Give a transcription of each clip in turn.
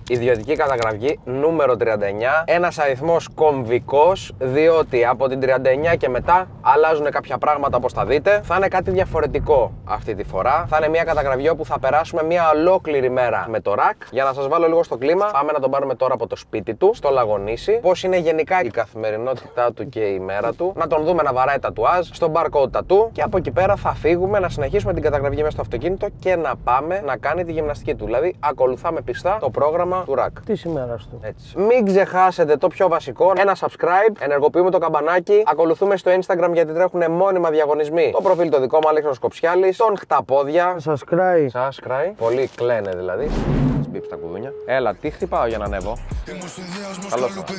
Ιδιωτική καταγραφή νούμερο 39. Ένας αριθμός κομβικός, διότι από την 39 και μετά αλλάζουν κάποια πράγματα όπως θα δείτε. Θα είναι κάτι διαφορετικό αυτή τη φορά. Θα είναι μια καταγραφή όπου θα περάσουμε μια ολόκληρη μέρα με το ρακ. Για να σας βάλω λίγο στο κλίμα, πάμε να τον πάρουμε τώρα από το σπίτι του, στο Λαγονήσι. Πώς είναι γενικά η καθημερινότητά του και η μέρα του. Να τον δούμε να βαράει τατουάζ, στο barcode tattoo. Και από εκεί πέρα θα φύγουμε να συνεχίσουμε την καταγραφή μέσα στο αυτοκίνητο και να πάμε να κάνει τη γυμναστική του. Δηλαδή, ακολουθάμε πιστά το πρόγραμμα του ρακ. Τι ημέρα του. Έτσι. Μην ξεχάσετε το πιο βασικό: ένα subscribe, ενεργοποιούμε το καμπανάκι. Ακολουθούμε στο Instagram γιατί τρέχουν μόνιμα διαγωνισμοί. Το προφίλ το δικό μου, Αλέξανδρος Κοψιάλης, τον χταπόδια. Subscribe. Πολύ κλαίνε δηλαδή. Σπίψ τα κουδούνια. Έλα, τι χτυπάω για να ανέβω. Καλώς ήρθατε.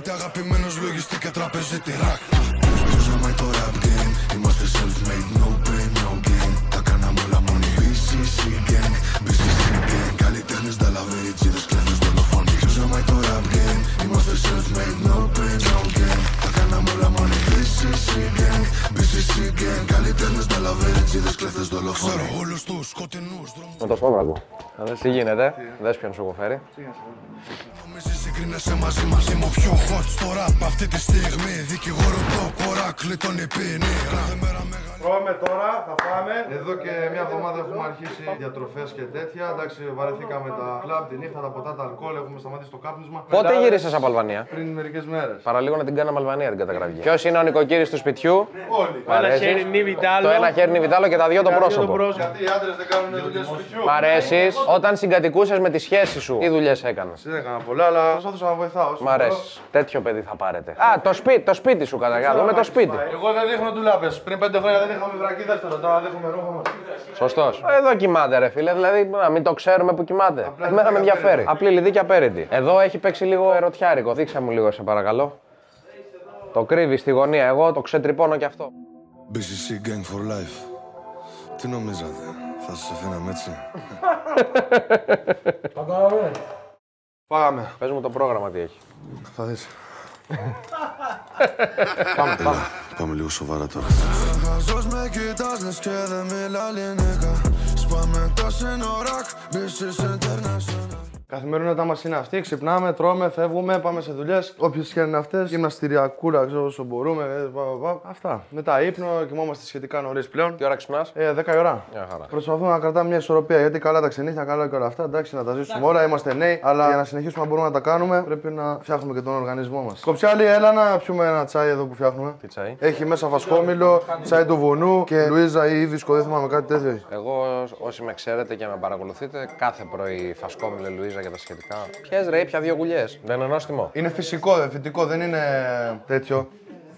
Είμαστε self-made, no pain, no gain. Τα κάναμε όλα μόνοι. BCC gang, BCC gang. Καλλιτέχνες, νταλαβέριτσιδες, κλέφτες, δολοφόνοι. Ζούσαμε το rap game. Είμαστε self-made, no pain, no gain. Τα κάναμε όλα μόνοι. BCC gang, BCC gang. Καλλιτέχνες, νταλαβέριτσιδες, κλέφτες, δολοφόνοι. Ξέρω όλους τους σκοτεινούς δρόμους. Με το σόβρακο. Δες τι γίνεται, δες ποιον σου έχω φέρει. Νομίζεις συγκρίνεσαι μαζί μου πιο hot στο rap αυτή τη στιγμή. Δικηγόρο το ποράκι, τον υπήνει. Τρώμε τώρα, θα πάμε. Εδώ και μια εβδομάδα έχουμε αρχίσει διατροφές και τέτοια. Εντάξει, βαρεθήκαμε τα κλαμπ, τη νύχτα, τα ποτά, τα αλκοόλ. Έχουμε σταματήσει το κάπνισμα. Πότε γύρισες από Αλβανία? Πριν μερικές μέρες. Παραλίγο να την κάναμε Αλβανία την καταγραφή. Ποιος είναι ο νοικοκύρης του σπιτιού? Όλοι. Ένα χέρι νιβιτάλο. Το ένα χέρι νιβιτάλο και τα δύο το πρόσωπο. Γιατί οι άντρες δεν κάνουν δουλειές του σπιτιού. Μ' αρέσεις. Όταν συγκατοικούσες με τη σχέση σου, τι δουλειές έκανες? Δεν έκανα πολλά, αλλά προσπαθούσα να βοηθάω. Μ' αρέσεις. Τέτοιο παιδί θα πάρετε. Α, το σπίτι σου καταγράφω. Με το σπίτι. Εγώ δεν δείχνω ντουλάπες. Πριν 5 χρόνια δεν είχαμε βρακή δεύτερο. Τώρα δείχνουμε ρούχα μας. Σωστός. Εδώ κοιμάται, ρε φίλε. Δηλαδή, να μην το ξέρουμε που κοιμάται. Εμένα με ενδιαφέρει. Απλή λιδί και απέριτη. Εδώ έχει παίξει λίγο ερωτιάρικο. Δείξε μου λίγο, σε παρακαλώ. Το κρύβει στη γωνία. Εγώ το ξετρυπώνω κι αυτό. BCC Gang for Life. Τι νομίζατε, θα σας αφήναμε έτσι? Πάμε. Πες μου το πρόγραμμα τι έχει. Θα δεις. Πάμε λίγο σοβαρά τώρα. Χαζός με κοιτάς λες και δεν μιλά ελληνικά. Σπάμε τα σύνορα, BCC International. Καθημερινότητά μας είναι αυτή. Ξυπνάμε, τρώμε, φεύγουμε, πάμε σε δουλειές. Όποιες και είναι αυτές. Γυμναστηριακούλα, ξέρω όσο μπορούμε. Αυτά. Μετά ύπνο, κοιμόμαστε σχετικά νωρίς πλέον. Τι ώρα ξυπνάς? 10 η ώρα. Μια χαρά. Προσπαθούμε να κρατάμε μια ισορροπία γιατί καλά τα ξενύχια, καλά και όλα αυτά. Εντάξει, να τα ζήσουμε όλα. Είμαστε νέοι, αλλά για να συνεχίσουμε να μπορούμε να τα κάνουμε πρέπει να φτιάχνουμε και τον οργανισμό μας. Κοψιάλη, έλα να πιούμε ένα τσάι εδώ που φτιάχνουμε. Τι τσάι? Έχει μέσα φασκόμηλο, τσάι του βουνού και Λουίζα ή Ήβισκο, δεν θυμάμαι κάτι τέτοιο. Εγώ, όσοι με ξέρετε και με παρακολουθείτε, κάθε πρωί φασκόμηλο Λουίζα και τα σχετικά. Πιες ρε, πια 2 γουλιές. Δεν είναι νόστιμο. Είναι φυσικό, φυτικό, δεν είναι τέτοιο.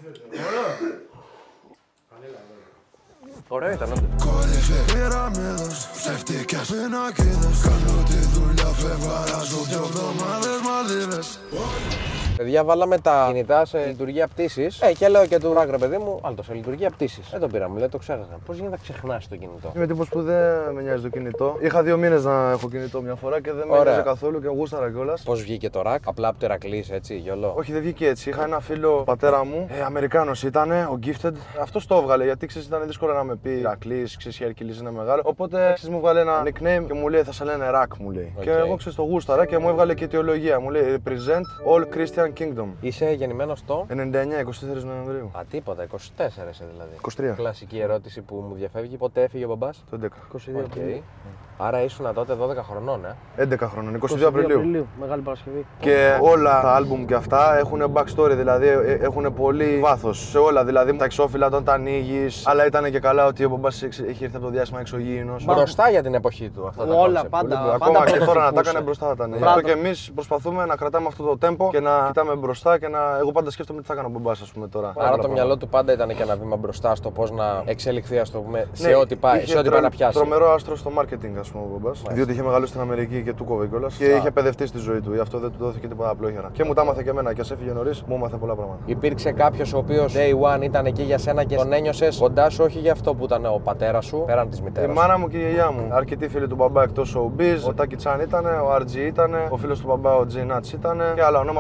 Ωραίο ήταν, όντως. Πυραμίδες, ψευτικές πινακίδες. Κάνω τη δουλειά, φεύγω, αράζω 2 εβδομάδες Μαλδίβες. Παιδιά, βάλαμε τα κινητά σε λειτουργία πτήσης. Και λέω και του ράκ, ρε παιδί μου, βάλτε το σε λειτουργία πτήσης. Δεν το πήραμε, λέει, το ξέχασα. Πώς γίνεται να ξεχνάσει το κινητό? Είμαι τύπος που δεν με νοιάζει το κινητό. Είχα 2 μήνες να έχω κινητό μια φορά και δεν με νοιάζει καθόλου και γούσταρα κιόλας. Πώς βγήκε το ρακ? Απλά από το Ηρακλής, έτσι, γιολό? Όχι, δεν βγήκε έτσι. Είχα ένα φίλο πατέρα μου, Αμερικάνος ήταν, ο Gifted. Αυτός το έβγαλε γιατί ξέρεις ήταν δύσκολο να με πει Ηρακλής, ξέρεις η Hercules είναι μεγάλο. Οπότε ξέρεις μου βγάλε ένα nickname και μου λέει θα σε λένε ρακ, μου λέει. Και εγώ ξέρεις το γούσταρα και μου έβγαλε και αιτιολογία. Μου λέει Represent all Christian Kingdom. Είσαι γεννημένος το 99, 24 Νοεμβρίου. Α, τίποτα, 24 είσαι δηλαδή. 23. Κλασική ερώτηση που μου διαφεύγει. Πότε έφυγε ο μπαμπάς? Το 11. 22 Απριλίου. Άρα ήσουν τότε 12 χρονών, 11 χρόνων, 22 Απριλίου. Μεγάλη Παρασκευή. Και όλα τα άλμπουμ και αυτά έχουν backstory, δηλαδή έχουν πολύ βάθος σε όλα. Δηλαδή τα εξώφυλλα όταν τα ανοίγεις, αλλά ήταν και καλά ότι ο μπαμπάς έχει έρθει από το διάστημα εξωγήινος. Μπροστά για την εποχή του αυτά τα Όλα concept. πάντα. Ακόμα και τώρα να τα έκανε μπροστά θα ήταν. Γι' αυτό και εμείς προσπαθούμε να κρατάμε αυτό το tempo και να κοιτάμε μπροστά και να. Εγώ πάντα σκέφτομαι τι θα κάνω ο μπαμπάς, ας πούμε τώρα. Άρα το μυαλό του πάντα ήταν και ένα βήμα μπροστά στο πώς να εξελιχθεί, ας το πούμε, σε ό,τι πάει να πιάσει. Τρομερό άστρο στο marketing, ας πούμε, ο μπαμπάς. Διότι είχε μεγαλώσει στην Αμερική και του κόβε κιόλας. Και είχε παιδευτεί στη ζωή του. Γι' αυτό δεν του δόθηκε τίποτα απλόχερα. Και μου τα έμαθε και εμένα. Και ας έφυγε νωρίς, μου έμαθε πολλά πράγματα. Υπήρξε κάποιος ο οποίος day one ήταν εκεί για σένα και τον ένιωσες κοντά σου, όχι για αυτό που ήταν ο πατέρας σου, πέραν της μητέρας? Η μάνα μου και η γιαγιά μου. Αρκετοί φίλοι του μπαμπά εκτός ο Μπιζ, ο Τάκι Τσάν ήταν, ο RG ήταν, ο φίλος του μπαμπά ο Τζι Νάτς ήταν και άλλα ονόματα που δεν τα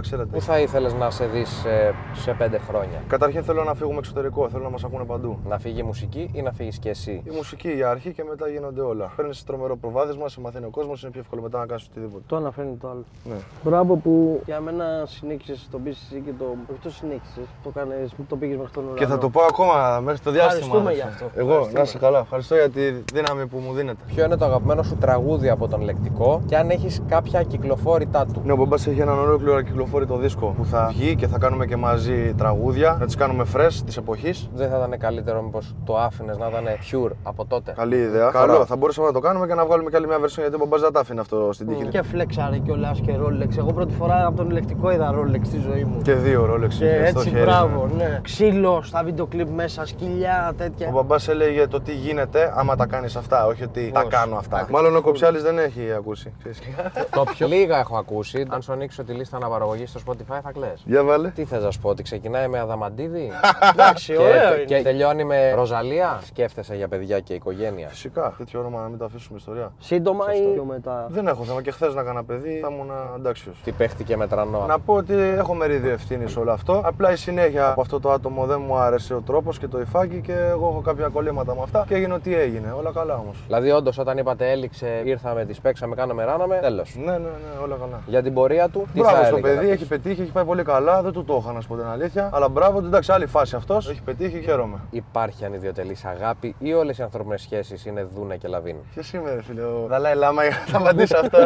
ξέρετε. Πού θα ήθελες να σε δεις σε 5 χρόνια? Καταρχήν θέλω να φύγουμε εξωτερικό, θέλω να μας ακούνε παντού. Να φύγει η μουσική ή να φύγεις και εσύ? Η μουσική για αρχή και μετά γίνονται όλα. Παίρνεις τρομερό προβάδισμα, σε μαθαίνει ο κόσμος, είναι πιο εύκολο μετά να κάνεις οτιδήποτε. Το ένα φέρνει το άλλο. Ναι. Μπράβο που για μένα συνέχισες το BCC και το. Όχι το συνέχισες, το πήγες μέχρι τον ουρανό. Και θα το πω ακόμα μέχρι το διάστημα. Ευχαριστούμε γι' αυτό. Εγώ, να είσαι καλά. Ευχαριστώ για τη δύναμη που μου δίνετε. Ποιο είναι το αγαπημένο σου τραγούδι από τον Λεκτικό και αν έχεις κάποια κυκλοφόρητά του? Ναι, ο Μπαμπάς έχει έναν ολόκληρο κυκλοφόρητο δίσκο που θα βγει και θα κάνουμε και μαζί τραγούδια, να τις κάνουμε fresh της εποχής. Δεν θα ήταν καλύτερο μήπως το άφηνες να ήταν pure από τότε? Καλή ιδέα. Καλό, θα μπορούσαμε να το κάνουμε και να βγάλουμε και άλλη μια version γιατί ο Μπαμπάς δεν τα άφηνε αυτό στην τύχη. Και φλέξαρε κιόλας και Rolex. Εγώ πρώτη φορά από τον Λεκτικό είδα Rolex στη ζωή μου. Και 2 Rolex. Και έτσι, μπράβο, ναι. Ξύλο στα βίντεο κλιπ μέσα, σκυλιά, τέτοια. Ο Μπαμπάς έλεγε το τι γίνεται άμα τα κάνεις αυτά, όχι ότι τα κάνω αυτά. Μάλλον ο Κοψιάλης δεν έχει ακούσει. Το πιο λίγα έχω ακούσει. Αν σου ανοίξω τη λίστα αναπαραγωγής στο Spotify θα κλαις. Για βάλε. Τι θες να σου πω, ότι ξεκινάει με Αδαμαντίδη? Εντάξει, ωραίο είναι. Και τελειώνει με Ροζαλία. Σκέφτεσαι για παιδιά και οικογένεια? Φυσικά. Τέτοιο όνομα να μην το αφήσουμε ιστορία. Σύντομα ή πιο μετά? Δεν έχω θέμα και χθες να έκανα παιδί, θα ήμουν αντάξιος. Τι παίχτηκε με τρανό? Να πω ότι έχω μερίδιο ευθύνη σε όλο αυτό. Απλά η συνέχεια από αυτό το άτομο δεν μου άρεσε ο τρόπος και το υφάκι και εγώ έχω κάποια κολλήματα με αυτά και έγινε ό,τι έγινε. Όλα καλά όμως. Δηλαδή, όντως, όταν είπατε έληξε, ήρθαμε, τις παίξαμε, κάναμε, ράναμε, τέλος. Ναι, όλα καλά. Για την πορεία του, τι μπράβο θα στο έλεγε? παιδί, έχει πετύχει, έχει πάει πολύ καλά. Δεν του το είχα να σου πω την αλήθεια. Αλλά μπράβο, εντάξει, άλλη φάση αυτός. Έχει πετύχει, χαίρομαι. Υπάρχει ανιδιοτελής αγάπη ή όλες οι ανθρώπινες σχέσεις είναι Δούνα και Λαβίν? Ποιος είμαι, ρε φίλε, ο Δαλάι Λάμα για να απαντήσω αυτό.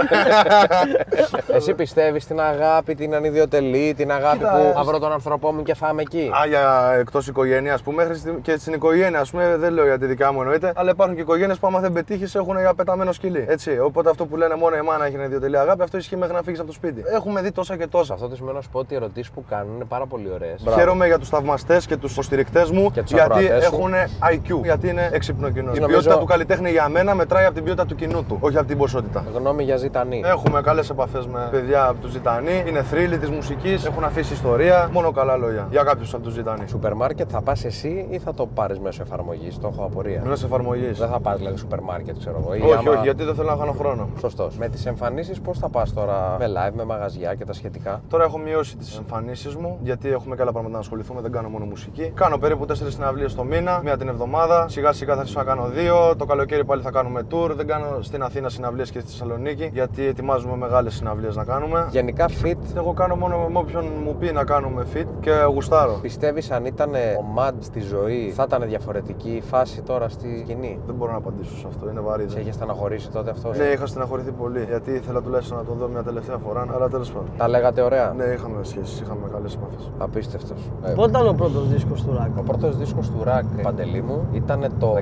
Εσύ πιστεύεις στην αγάπη, την ανιδιοτελή, την αγάπη που θα βρω τον άνθρωπό μου και θα είμαι εκεί? Για εκτός οικογένειας που μέχρι και στην οικογένεια, ας πούμε, δεν λέω για τη δικιά μου εννοείται, αλλά υπάρχουν και οικογένειες που άμα δεν πετύχεις έχουν για πεταμένο σκυλί. Έτσι. Οπότε αυτό που λένε μόνο η μάνα έχει ανιδιοτελή αγάπη, αυτό ισχύει μέχρι να φύγεις από το σπίτι. Έχουμε δει τόσα και τόσα. Αυτό το σημαίνει να σου πω ότι οι ερωτήσεις που κάνουν είναι πάρα πολύ ωραίες. Χαίρομαι για τους θαυμαστές και τους υποστηρικτές μου γιατί έχουν IQ, γιατί είναι έξυπνο κοινό. Η ποιότητα του καλλιτέχνη για μένα μετράει από την ποιότητα του κοινού του, όχι από την ποσότητα. Γνώμη για Ζητανή? Έχουμε καλές επαφές με παιδιά από του Ζητανή, είναι θρύλοι της μουσικής, έχουν αφήσει ιστορία. Μόνο καλά λόγια για κάποιους από του Ζητανή. Σούπερ μάρκετ θα πας εσύ ή θα το πάρεις μέσω εφαρμογής? Το έχω απορία. Μέσω εφαρμογής. Δεν θα πας δηλαδή σούπερ μάρκετ, ξέρω εγώ. Όχι, γιατί δεν θέλω να χάνω χρόνο. Σωστός. Με τις εμφανίσεις πώς θα πας τώρα, με live, με μαγαζιά και τα σχετικά? Τώρα έχω μειώσει τις εμφανίσεις μου γιατί έχουμε και άλλα πράγματα να ασχοληθούμε, δεν κάνω μόνο μουσική. Κάνω περίπου 4 συναυλίες το μήνα, μία την εβδομάδα. Σιγά σιγά θα αρχίσω να κάνω 2. Το καλοκαίρι πάλι θα κάνουμε tour. Δεν κάνω στην Αθήνα συναυλίες και στη Θεσσαλονίκη γιατί ετοιμάζουμε μεγάλες συναυλίες να κάνουμε. Γενικά fit. Εγώ κάνω μόνο με όποιον μου πει να κάνουμε fit και γουστάρω. Πιστεύεις αν ήταν ο Mad στη ζωή θα ήταν διαφορετική η φάση τώρα στη σκηνή? Δεν μπορώ να απαντήσω σε αυτό, είναι βαρύ. Σε είχε στεναχωρήσει τότε αυτό? Ναι, είχα στεναχωρηθεί πολύ γιατί ήθελα τουλάχιστον να το δω μια τελευταία φορά, αλλά τέλος πάντων. Τα λέγατε ωραία? Ναι, είχαμε σχέσεις, είχαμε καλές επαφές. Απίστευτος. Πότε ήταν ο πρώτος δίσκος του Ρακ? Ο πρώτος δίσκος του Ρακ, Παντελή μου, ήταν το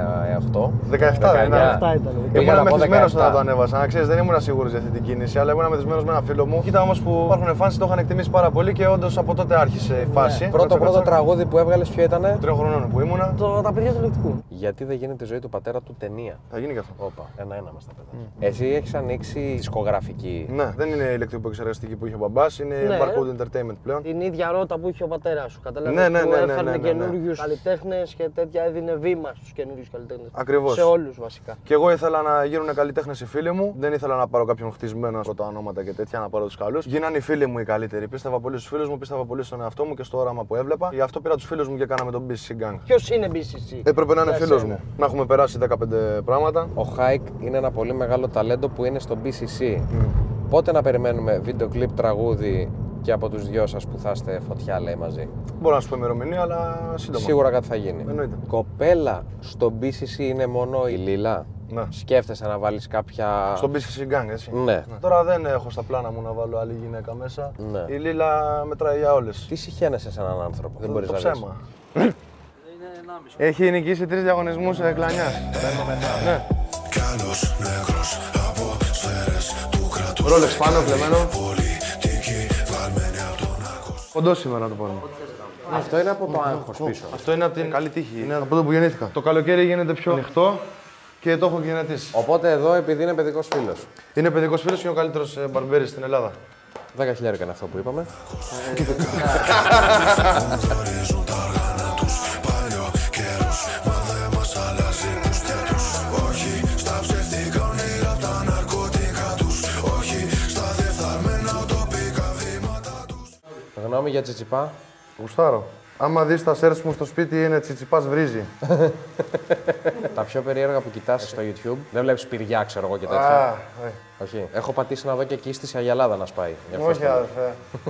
18. 17 ήταν. Ήμουν μεθυσμένος όταν το ανέβασα. Να ξέρεις, δεν ήμουν σίγουρος για αυτή την κίνηση, αλλά ήμουν μεθυσμένος με ένα φίλο μου. Κοίτα όμως που υπάρχουν φάνσεις, το είχαν εκτιμήσει πάρα πολύ και όντως από τότε άρχισε η φάση. Πρώτο τραγούδι που έβγαλες ποιο ήτανε? 3 χρονών που ήμουνα. Τα παιδιά του Λεκτικού. Γιατί δεν γίνεται η ζωή του πατέρα του ταινία? Θα γίνει και αυτό. Όπα, ένα-ένα μας τα παιδιά. Εσύ έχεις ανοίξει δισκογραφική? Ναι, δεν είναι η Λεκτικού επεξεργαστική που είχε ο μπαμπάς, είναι η Barcode Entertainment πλέον. Την ίδια ρότα που είχε ο πατέρας σου. Καταλαβαίνεις? Ναι. Έφερνε καινούριους καλλιτέχνες και τέτοια, έδινε βήμα στους καινούριους καλλιτέχνες. Ακριβώς. Σε όλους βασικά. Και εγώ ήθελα να γίνουν καλλιτέχνες οι φίλοι μου. Δεν ήθελα να πάρω κάποιον χτισμένο από τα ονόματα και τέτοια, να πάρω τους καλούς. Γίνανε οι φίλοι μου οι καλύτεροι. Πίστευα πολύ στους φίλους μου, πίστευα πολύ στον εαυτό μου και στο όραμα που έβλεπα. Γι' αυτό πήρα τους φίλους μου και κάναμε τον BCC Gang. Ποιος είναι BCC? Έπρεπε να είναι φίλος μου. Να έχουμε περάσει 15 πράγματα. Ο Χάικ είναι ένα πολύ μεγάλο ταλέντο που είναι στο BCC. Πότε να περιμένουμε βίντεο κλιπ, τραγούδι και από τους δυο σας που θα είστε φωτιά, λέει, μαζί? Μπορώ να σου πω ημερομηνία, αλλά σύντομα. Σίγουρα κάτι θα γίνει. Εννοείται. Κοπέλα στο BCC είναι μόνο η Λίλα? Ναι. Σκέφτεσαι να βάλεις κάποια? Στο BCC Gang, έτσι. Ναι. Τώρα δεν έχω στα πλάνα μου να βάλω άλλη γυναίκα μέσα. Ναι. Η Λίλα μετράει για όλες. Τι συχαίνεσαι σε έναν άνθρωπο? Δεν μπορείς το να δεις. ψέμα. Έχει νικήσει 3 διαγωνισμούς κλανιάς. Παίρνω μετά. Ναι. Κι άλλος νεκρός από σφαίρες του κρατούς. Ρόλεξ πάνω, κλεμμένο. Πολιτική βαρμένη από τον άκος. Κοντό σήμερα το πάρουμε. Αυτό είναι από το άγχος πίσω. Αυτό είναι από την καλή τύχη. Είναι από τότε που γεννήθηκα. Το καλοκαίρι γίνεται πιο ανοιχτό και το έχω γενετήσει. Οπότε εδώ, επειδή είναι παιδικός φίλος. Είναι παιδικός φίλος και είναι ο καλύτερος μπαρμπέρης στην Ελλάδα. 10.000 είναι αυτό που είπαμε. Γνωρίζουν τα όργανα τους. Παλιό καιρός, μα δεν μας αλλάζει τους τέτους. Όχι στα ψεύτικα όνειρα απ' τα ναρκωτικά τους. Όχι στα διεφθαρμένα τοπικά βήματα τους. γνώμη για Τσιτσιπά? Γουστάρω. Άμα δεις τα σέρς μου στο σπίτι είναι Τσιτσιπάς βρίζει. Τα πιο περίεργα που κοιτάς στο YouTube, δεν βλέπεις πυριά, ξέρω εγώ και τέτοια. Όχι. Έχω πατήσει να δω και εκεί στη Σαγιαλάδα να σπάει. Όχι, αδερφέ.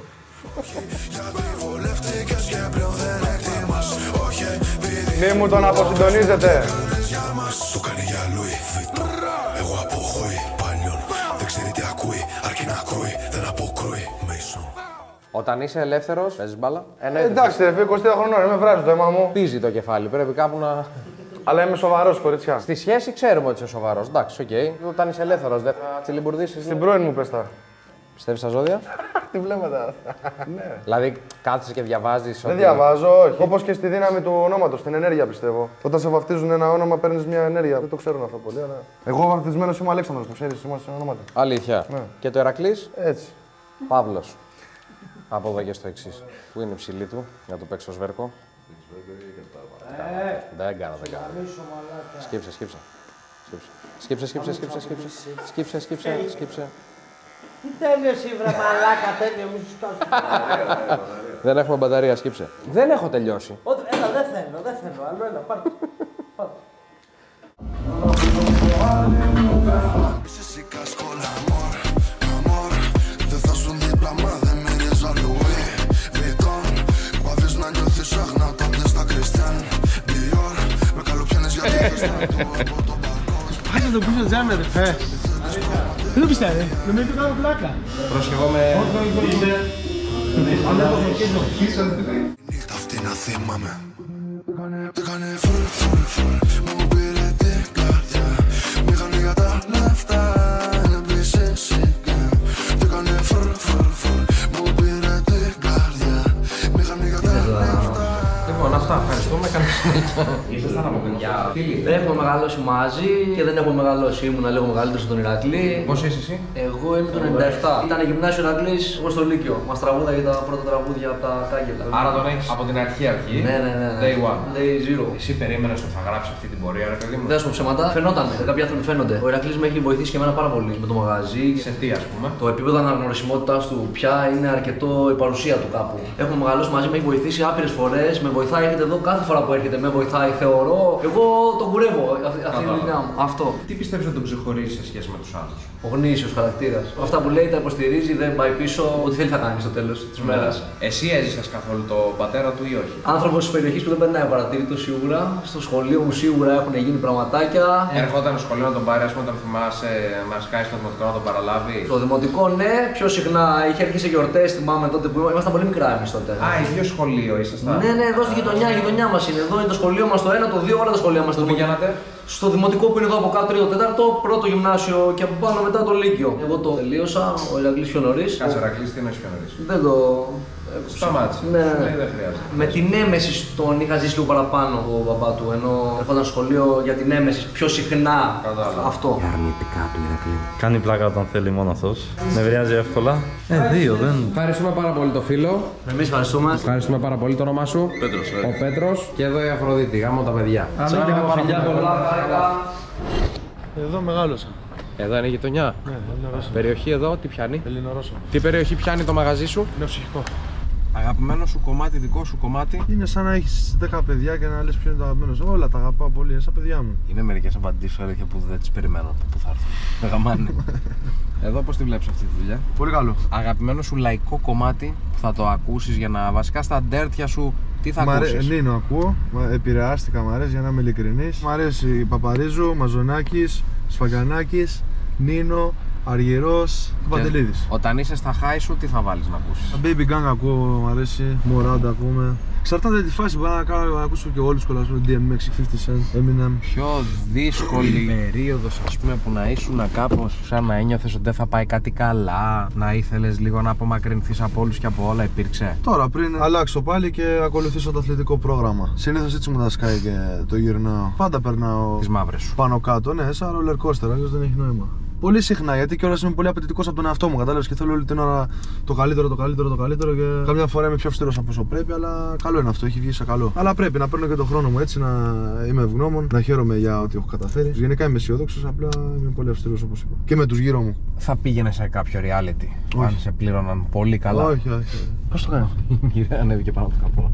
Μη μου τον αποσυντονίζετε. Το κάνει για Λουί Βιτόν. Εγώ αποχωεί παλιόν. Δεν ξέρει τι ακούει, αρκεί να ακούει. Δεν αποκρούει Μέισον. Όταν είσαι ελεύθερος, παίζεις μπάλα. Εντάξει, ρε, 23 χρονών, είμαι βράζει το αίμα μου. Πίζει το κεφάλι, πρέπει κάπου να. Αλλά είμαι σοβαρός, κοριτσιά. Στη σχέση ξέρουμε ότι είσαι σοβαρός. Εντάξει, οκ. Όταν είσαι ελεύθερος, δεν θα τσιλιμπουρδίσεις. Στην πρώην μου πες τα. Πιστεύεις στα ζώδια? Τι βλέπετε. Ναι. Δηλαδή κάθεσαι και διαβάζεις. Δεν διαβάζω, όχι. Όπως και στη δύναμη του ονόματος, στην ενέργεια πιστεύω. Όταν σε βαφτίζουν ένα όνομα, παίρνεις μια ενέργεια. Δεν το ξέρουν αυτό πολύ, αλλά. Εγώ βαφτισμένος είμαι Αλέξανδρος, το ξέρεις, είμαστε ονόματα. Αλήθεια. Ναι. Και το Ερακλής? Έτσι. Παύλος. Από εδώ και στο εξής. Πού είναι η ψηλή του για το παίξω σβέρκο? Δεν κάνω. Σκύψε. Σκύψε. Τι τέλειος βρε μαλάκα, τέλειο, μη σου κάνω. Δεν έχουμε μπαταρία, σκύψε. Δεν έχω τελειώσει. Έλα, δεν θέλω, άλλο ένα, πάρτε. Είσαι σίκα σκόλα, αμόρ, αμόρ. Δεν θα σου δίπλα, μα δεν μυρίζω Λουί Βιτόν. Πάβεις να νιώθεις αγνά όταν πιες τα Κριστιαν Διόρ. Με καλοπιάνεις γιατί θες να του από τον μπαλκόν. Άσε το πίσω τζάμι, αδερφέ. Δεν το πιστεύω, νομίζω ότι κάνω πλάκα. Πρόσχευομαι. Νύχτα αυτή να θυμάμαι. Δεν κάνε φουλ, μου πήρε την καρδιά. Μηχανή για τα λεφτά, είναι πίσω δεν κάνε φουλ, μου πήρε την καρδιά. Μηχανή για τα λεφτά. Λοιπόν, αυτά. Ευχαριστούμε. Καλή συνέχεια. Ήσασταν από παιδιά. Δεν έχουμε μεγαλώσει μαζί και δεν έχουμε μεγαλώσει. Ήμουν λίγο μεγαλύτερο στον Ηρακλή. Πώς είσαι εσύ? Εγώ είμαι το 97. Ήταν γυμνάσιο Ηρακλής, εγώ στο Λύκειο. Μας τραγούδαγε τα πρώτα τραγούδια από τα κάγκελα. Άρα τον έχεις από την αρχή. Ναι. Day one. Day zero. Εσύ περίμενες ότι θα γράψει αυτή την πορεία, ρε παιδί μου? Δεν σου πω ψέματα, φαινόταν. Κάποιοι άνθρωποι φαίνονται. Ο Ηρακλής με έχει βοηθήσει και εμένα πάρα πολύ με το μαγαζί. Σε τι, ας πούμε? Το επίπεδο αναγνωρισιμότητας του πια είναι αρκετό η παρουσία του κάπου. Έχουμε μεγαλώσει μαζί, με έχει βοηθήσει άπειρες φορές. Με βοηθάει, έρχεται εδώ κάθε φορά που έρχεται. Με βοηθάει, θεωρώ. Εγώ τον κουρεύω. Αυτή είναι η δουλειά μου. Αυτό. Τι πιστεύεις ότι τον ξεχωρίζει σε σχέση με τους άλλους? Ο γνήσιος χαρακτήρας. Αυτά που λέει τα υποστηρίζει, δεν πάει πίσω. Ό,τι θέλει θα κάνει στο τέλος της μέρας. Εσύ έζησες καθόλου το πατέρα του ή όχι? Άνθρωπος της περιοχής που δεν περνάει απαρατήρητο σίγουρα. Στο σχολείο μου σίγουρα έχουν γίνει πραγματάκια. Ερχόταν στο σχολείο να τον πάρει, ας πούμε, όταν θυμάσαι, μας κάνει στο δημοτικό να τον παραλάβει? Στο δημοτικό, ναι, πιο συχνά. Είχε έρθει σε γιορτές, θυμάμαι τότε που ήμασταν πολύ μικρά εμείς τότε. Α, ίδιο σχολείο ήσασταν? Ναι, εδώ στη γειτονιά, η γειτονιά μας είναι. Εδώ είναι το σχολείο μας το ένα, το δύο, όλα τα σχολεία μας. Πού πηγαίνατε? Στο δημοτικό που είναι εδώ από κάτω, το τέταρτο, πρώτο γυμνάσιο και από πάνω μετά το Λύκειο. Εγώ το τελείωσα, ο Ηρακλής πιο νωρίς. Κάτσε, Ηρακλής, τι εννοείς πιο νωρίς? Δεν το. Σταμάτησε. Ναι. Δεν χρειάζεται. Με την έμεση τον είχα ζήσει λίγο παραπάνω ο μπαμπά του. Ενώ ερχόταν στο σχολείο για την έμεση πιο συχνά. Κατάλαβα. Αυτό. Αρνητικά του Ηρακλείου. Κάνει πλάκα όταν θέλει μόνο αυτός. Νευριάζει εύκολα. Δύο δεν. Ευχαριστούμε πάρα πολύ το φίλο. Εμείς ευχαριστούμε. Ευχαριστούμε πάρα πολύ το όνομά σου. Πέτρος, Ο Πέτρος. Και εδώ η Αφροδίτη. Γάμω τα παιδιά. Φιλιά πολλά. Εδώ μεγάλωσα. Εδώ είναι η γειτονιά. Ναι, Ελληνορώσο. Περιοχή εδώ, τι πιάνει? Ελληνορώσο. Τι περιοχή πιάνει το μαγαζί σου? Είναι ψυχικό. Αγαπημένο σου κομμάτι, δικό σου κομμάτι. Είναι σαν να έχεις 10 παιδιά και να λες ποιο είναι το αγαπημένο σου. Όλα τα αγαπάω πολύ, είναι σαν παιδιά μου. Είναι μερικές απαντήσεις αλήθεια που δεν τις περιμένω που θα έρθουν. Με γαμάνε. Εδώ πώς τη βλέπεις αυτή τη δουλειά? Πολύ καλό. Αγαπημένο σου λαϊκό κομμάτι που θα το ακούσεις για να βασικά στα ντέρτια σου τι θα ακούσεις? Νίνο ακούω, επηρεάστηκα, μ' αρέσει για να είμαι ειλικρινής. Μ' αρέσει Παπαρίζου, Μαζονάκης, Σφαγκανάκης, Νίνο, Αργυρός, Παντελίδης. Όταν είσαι στα high σου, τι θα βάλεις να ακούσεις? Baby Gang ακούω, μ' αρέσει. Moranda ακούμε. Εξαρτάται τη φάση, μπορώ να ακούσω και όλους κολλάς, DMX, 50 Cent, Eminem. Πιο δύσκολη περίοδος, ας πούμε, που να ήσουν κάπως σαν να ένιωθες ότι δεν θα πάει κάτι καλά, να ήθελες λίγο να απομακρυνθείς από όλους και από όλα, υπήρξε? Τώρα πριν αλλάξω πάλι και ακολουθήσω το αθλητικό πρόγραμμα. Συνήθως έτσι μου τα σκάει και το γυρνάω. Πάντα περνάω Τις μαύρες σου. πάνω κάτω, ναι, σαν roller coaster, αλλιώς δεν έχει νόημα. Πολύ συχνά, γιατί κιόλας είμαι πολύ απαιτητικός από τον εαυτό μου. Κατάλαβες, και θέλω όλη την ώρα το καλύτερο και καμιά φορά είμαι πιο αυστηρός από όσο πρέπει. Αλλά καλό είναι αυτό, έχει βγει σε καλό. Αλλά πρέπει να παίρνω και τον χρόνο μου έτσι, να είμαι ευγνώμων, να χαίρομαι για ό,τι έχω καταφέρει. Γενικά είμαι αισιόδοξος, απλά είμαι πολύ αυστηρός όπως είπα. Και με τους γύρω μου. Θα πήγαινε σε κάποιο reality, Όχι. αν σε πλήρωναν πολύ καλά? Όχι, όχι. Πώς το κάνει? Η μοίρα ανέβηκε πάνω από το καπό.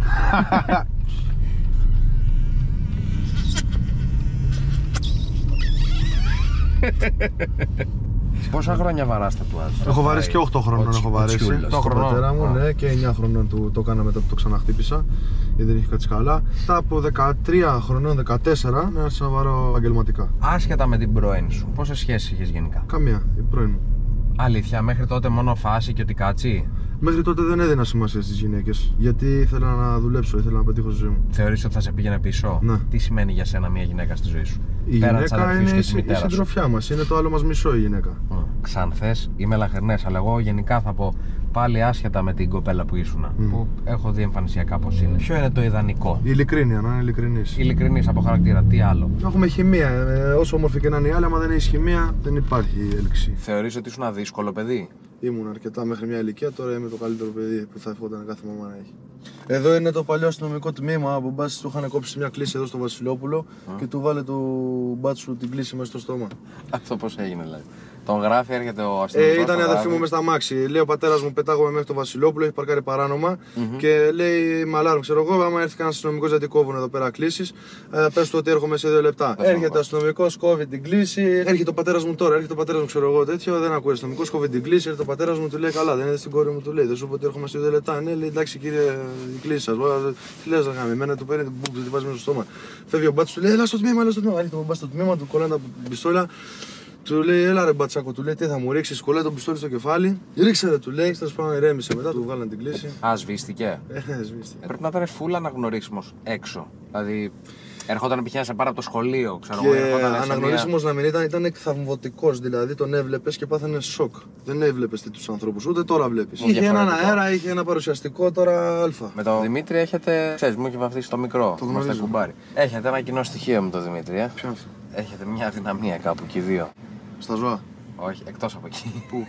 Πόσα χρόνια βαράς τατουάζ? Έχω βαρέσει και 8 χρονών. Έχω βαρέσει. 8 χρονών πατέρα μου, ναι, και 9 χρονών του το έκανα μετά που το ξαναχτύπησα. Γιατί δεν είχε κάτσει καλά. Μετά από 13 χρονών, 14, ναι, άρχισα να βαρώ επαγγελματικά. Άσχετα με την πρώην σου, πόσες σχέσεις είχες γενικά? Καμία, η πρώην μου. Αλήθεια, μέχρι τότε μόνο φάση και ότι κάτσι? Μέχρι τότε δεν έδινα σημασία στις γυναίκες. Γιατί ήθελα να δουλέψω, ήθελα να πετύχω στη ζωή μου. Θεωρείς ότι θα σε πήγαινε πίσω? Ναι. Τι σημαίνει για σένα μια γυναίκα στη ζωή σου? Η γυναίκα είναι η συντροφιά μας, είναι το άλλο μας μισό η γυναίκα. Ξανθές ή μελαχρινές, αλλά εγώ γενικά θα πω πάλι άσχετα με την κοπέλα που ήσουνα. Που έχω δει εμφανισιακά πώς είναι. Ποιο είναι το ιδανικό? Η ειλικρίνεια, να είναι ειλικρινής. Ειλικρινής από χαρακτήρα, τι άλλο? Να έχουμε χημεία. Όσο όμορφη και να είναι η άλλη, άμα δεν έχει χημεία, δεν υπάρχει έλξη. Θεωρείς ότι ήσουν δύσκολο παιδί? Ήμουν αρκετά μέχρι μια ηλικία, τώρα είμαι το καλύτερο παιδί που θα ευχόταν κάθε μαμά να έχει. Εδώ είναι το παλιό αστυνομικό τμήμα. Από μπάτσι του είχαν κόψει μια κλίση εδώ στο Βασιλόπουλο και του βάλε του μπάτσου την κλίση μέσα στο στόμα. Αυτό πώς έγινε δηλαδή? Τον γράφει, έρχεται ο αστυνομικός. Ήταν η αδερφή μου μες στα μάξι. Λέει ο πατέρας μου, πετάγομαι μέχρι το Βασιλόπουλο, έχει παρκάρει παράνομα και λέει μαλάρουν. Ξέρω εγώ, άμα έρθει κανένα αστυνομικό γιατί κόβουν εδώ πέρα κλήσεις, πες του ότι έρχομαι σε 2 λεπτά. Έρχεται ο αστυνομικός, κόβει την κλίση. Έρχεται ο πατέρας μου τώρα, έρχεται ο πατέρας μου, ξέρω εγώ τέτοιο. Δεν ακούει αστυνομικός, κόβει την κλίση. Έρχεται ο πατέρας μου, του λέει καλά, δεν είναι στην κόρη μου, του λέει. Δεν σου πω ότι έρχομαι σε 2 λεπτά. Ναι, λέει εντάξει κύριε, η κλίση σας. Τι λες να κάνει, εμένα του παίρνει την μπουμπ, τη βάζει μέσα στο στόμα. Φεύγει ο μπάτσος, του λέει έλα στο τμήμα, έλα στο τμήμα. Έρχεται ο μπάτσος στο τμήμα, του κολλάνε την πιστόλια. Του λέει, έλα ρε μπατσάκο, του λέει τι θα μου ρίξεις, κολλάει τον πιστόλι στο κεφάλι. Ρίξε ρε, του λέει, τέλος πάντων ηρέμησε μετά, του βγάλανε την κλίση. Α, σβήστηκε. Σβήστηκε. Πρέπει να ήταν φούλα αναγνωρίσιμος έξω. Δηλαδή, ερχόταν π.χ. να σε πάρει από το σχολείο, ξέρω και εγώ. αναγνωρίσιμος να μην ήταν εκθαμβωτικός, δηλαδή τον έβλεπες και πάθαινε σοκ. Δεν έβλεπες τους ανθρώπους, ούτε τώρα βλέπεις. Είχε έναν αέρα, είχε ένα παρουσιαστικό, τώρα αλφα. Με τον Δημήτρη έχετε, ξέρεις, μου έχει βαφτίσει το μικρό. Το γνωρίζω. Έχετε ένα κοινό στοιχείο με τον Δημήτρη, Ποιο αυτό? Έχετε μια αδυναμία κάπου και οι δύο. Στα ζώα. Όχι, εκτός από εκεί. Πού?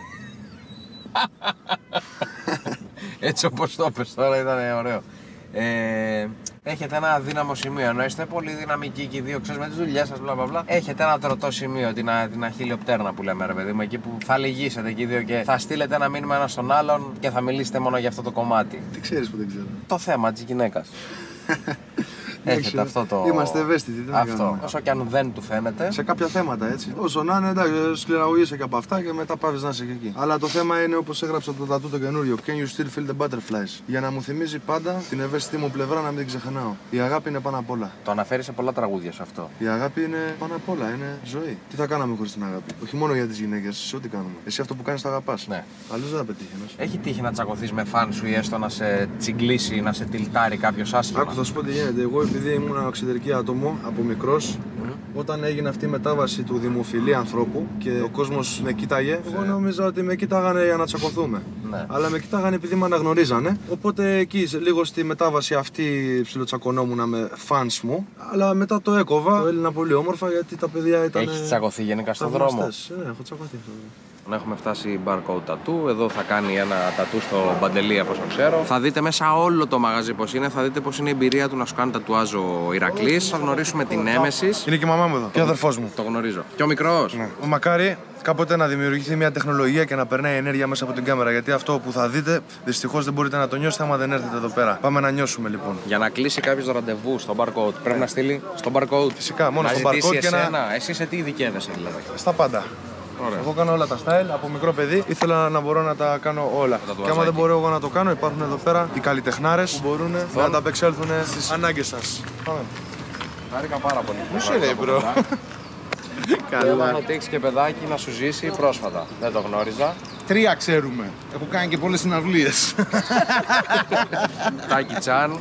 Έτσι όπως το πες τώρα ήταν ωραίο. Έχετε ένα αδύναμο σημείο, ενώ είστε πολύ δυναμικοί και οι δύο, ξέρεις, με τις δουλειές σας, μπλα μπλα μπλα. Έχετε ένα τροτό σημείο, την αχιλλιοπτέρνα που λέμε, ρε παιδί μου, εκεί που θα λυγίσετε και οι δύο και θα στείλετε ένα μήνυμα ένας στον άλλον και θα μιλήσετε μόνο για αυτό το κομμάτι. Τι ξέρεις που δεν ξέρω? Το θέμα της γυναίκας. Έχετε αυτό το. Είμαστε ευαίσθητοι, τι να κάνουμε. Όσο και αν δεν του φαίνεται. Σε κάποια θέματα έτσι. Όσο να είναι, εντάξει, σκληραγωγείσαι και από αυτά και μετά πάβεις να είσαι και εκεί. Αλλά το θέμα είναι όπως έγραψα το τατού το καινούριο. Can you still feel the butterflies? Για να μου θυμίζει πάντα την ευαίσθητη μου πλευρά, να μην την ξεχνάω. Η αγάπη είναι πάνω απ' όλα. Το αναφέρει σε πολλά τραγούδια σε αυτό. Η αγάπη είναι πάνω απ' όλα, είναι ζωή. Τι θα κάναμε χωρίς την αγάπη? Όχι μόνο για τις γυναίκες, σε ό,τι κάνουμε. Εσύ αυτό που κάνεις το αγαπάς. Ναι. Αλλιώς δεν θα πετύχαινες. Έχει τύχει να τσακωθείς με φαν σου ή έστω να σε τσιγκλίσει, να σε τυλτάρει κάποιος άσχημα? Άκου, θα σου πω τι γίνεται. Εγώ επειδή ήμουν εξωτερική άτομο από μικρός, όταν έγινε αυτή η μετάβαση του δημοφιλή ανθρώπου και ο κόσμος με κοίταγε, εγώ νόμιζα ότι με κοίταγανε για να τσακωθούμε. Ναι. Αλλά με κοίταγανε επειδή με αναγνωρίζανε. Οπότε εκεί, λίγο στη μετάβαση αυτή, ψιλοτσακωνόμουν με fans μου. Αλλά μετά το έκοβα. Το έλυνα πολύ όμορφα γιατί τα παιδιά ήταν. Έχεις τσακωθεί γενικά στον δρόμο? Ναι, έχω τσακωθεί. Να έχουμε φτάσει barcode tattoo. Εδώ θα κάνει ένα tattoo στο Μπαντελή, από όσο ξέρω. Θα δείτε μέσα όλο το μαγαζί πώς είναι. Θα δείτε πώς είναι η εμπειρία του να σου κάνει τατουάζ ο Ηρακλής. Θα γνωρίσουμε την Nemesis. Είναι και η μαμά μου εδώ. Και ο αδερφός μου. Το γνωρίζω. Και ο μικρός. Ναι. Μακάρι κάποτε να δημιουργηθεί μια τεχνολογία και να περνάει ενέργεια μέσα από την κάμερα. Γιατί αυτό που θα δείτε δυστυχώς δεν μπορείτε να το νιώσετε άμα δεν έρθετε εδώ πέρα. Πάμε να νιώσουμε λοιπόν. Για να κλείσει κάποιος ραντεβού στο barcode, πρέπει να στείλει στο barcode. Φυσικά, μόνο να στο barcode και εσένα. Εσύ σε τι ειδικεύεσαι δηλαδή? Στα πάντα. Ωραία. Εγώ κάνω όλα τα style από μικρό παιδί. Ήθελα να μπορώ να τα κάνω όλα. Και άμα δεν μπορώ εγώ να το κάνω, υπάρχουν εδώ πέρα οι καλλιτεχνάρες που μπορούν να ανταπεξέλθουν στις ανάγκες σας. Πάμε. Χάρηκα πάρα πολύ. Μισή ρε, μπρο. Καλά. Ότι έχεις και παιδάκι να σου ζήσει πρόσφατα. Δεν το γνώριζα. 3 ξέρουμε. Έχω κάνει και πολλές συναυλίες. Τάκη Τσάν.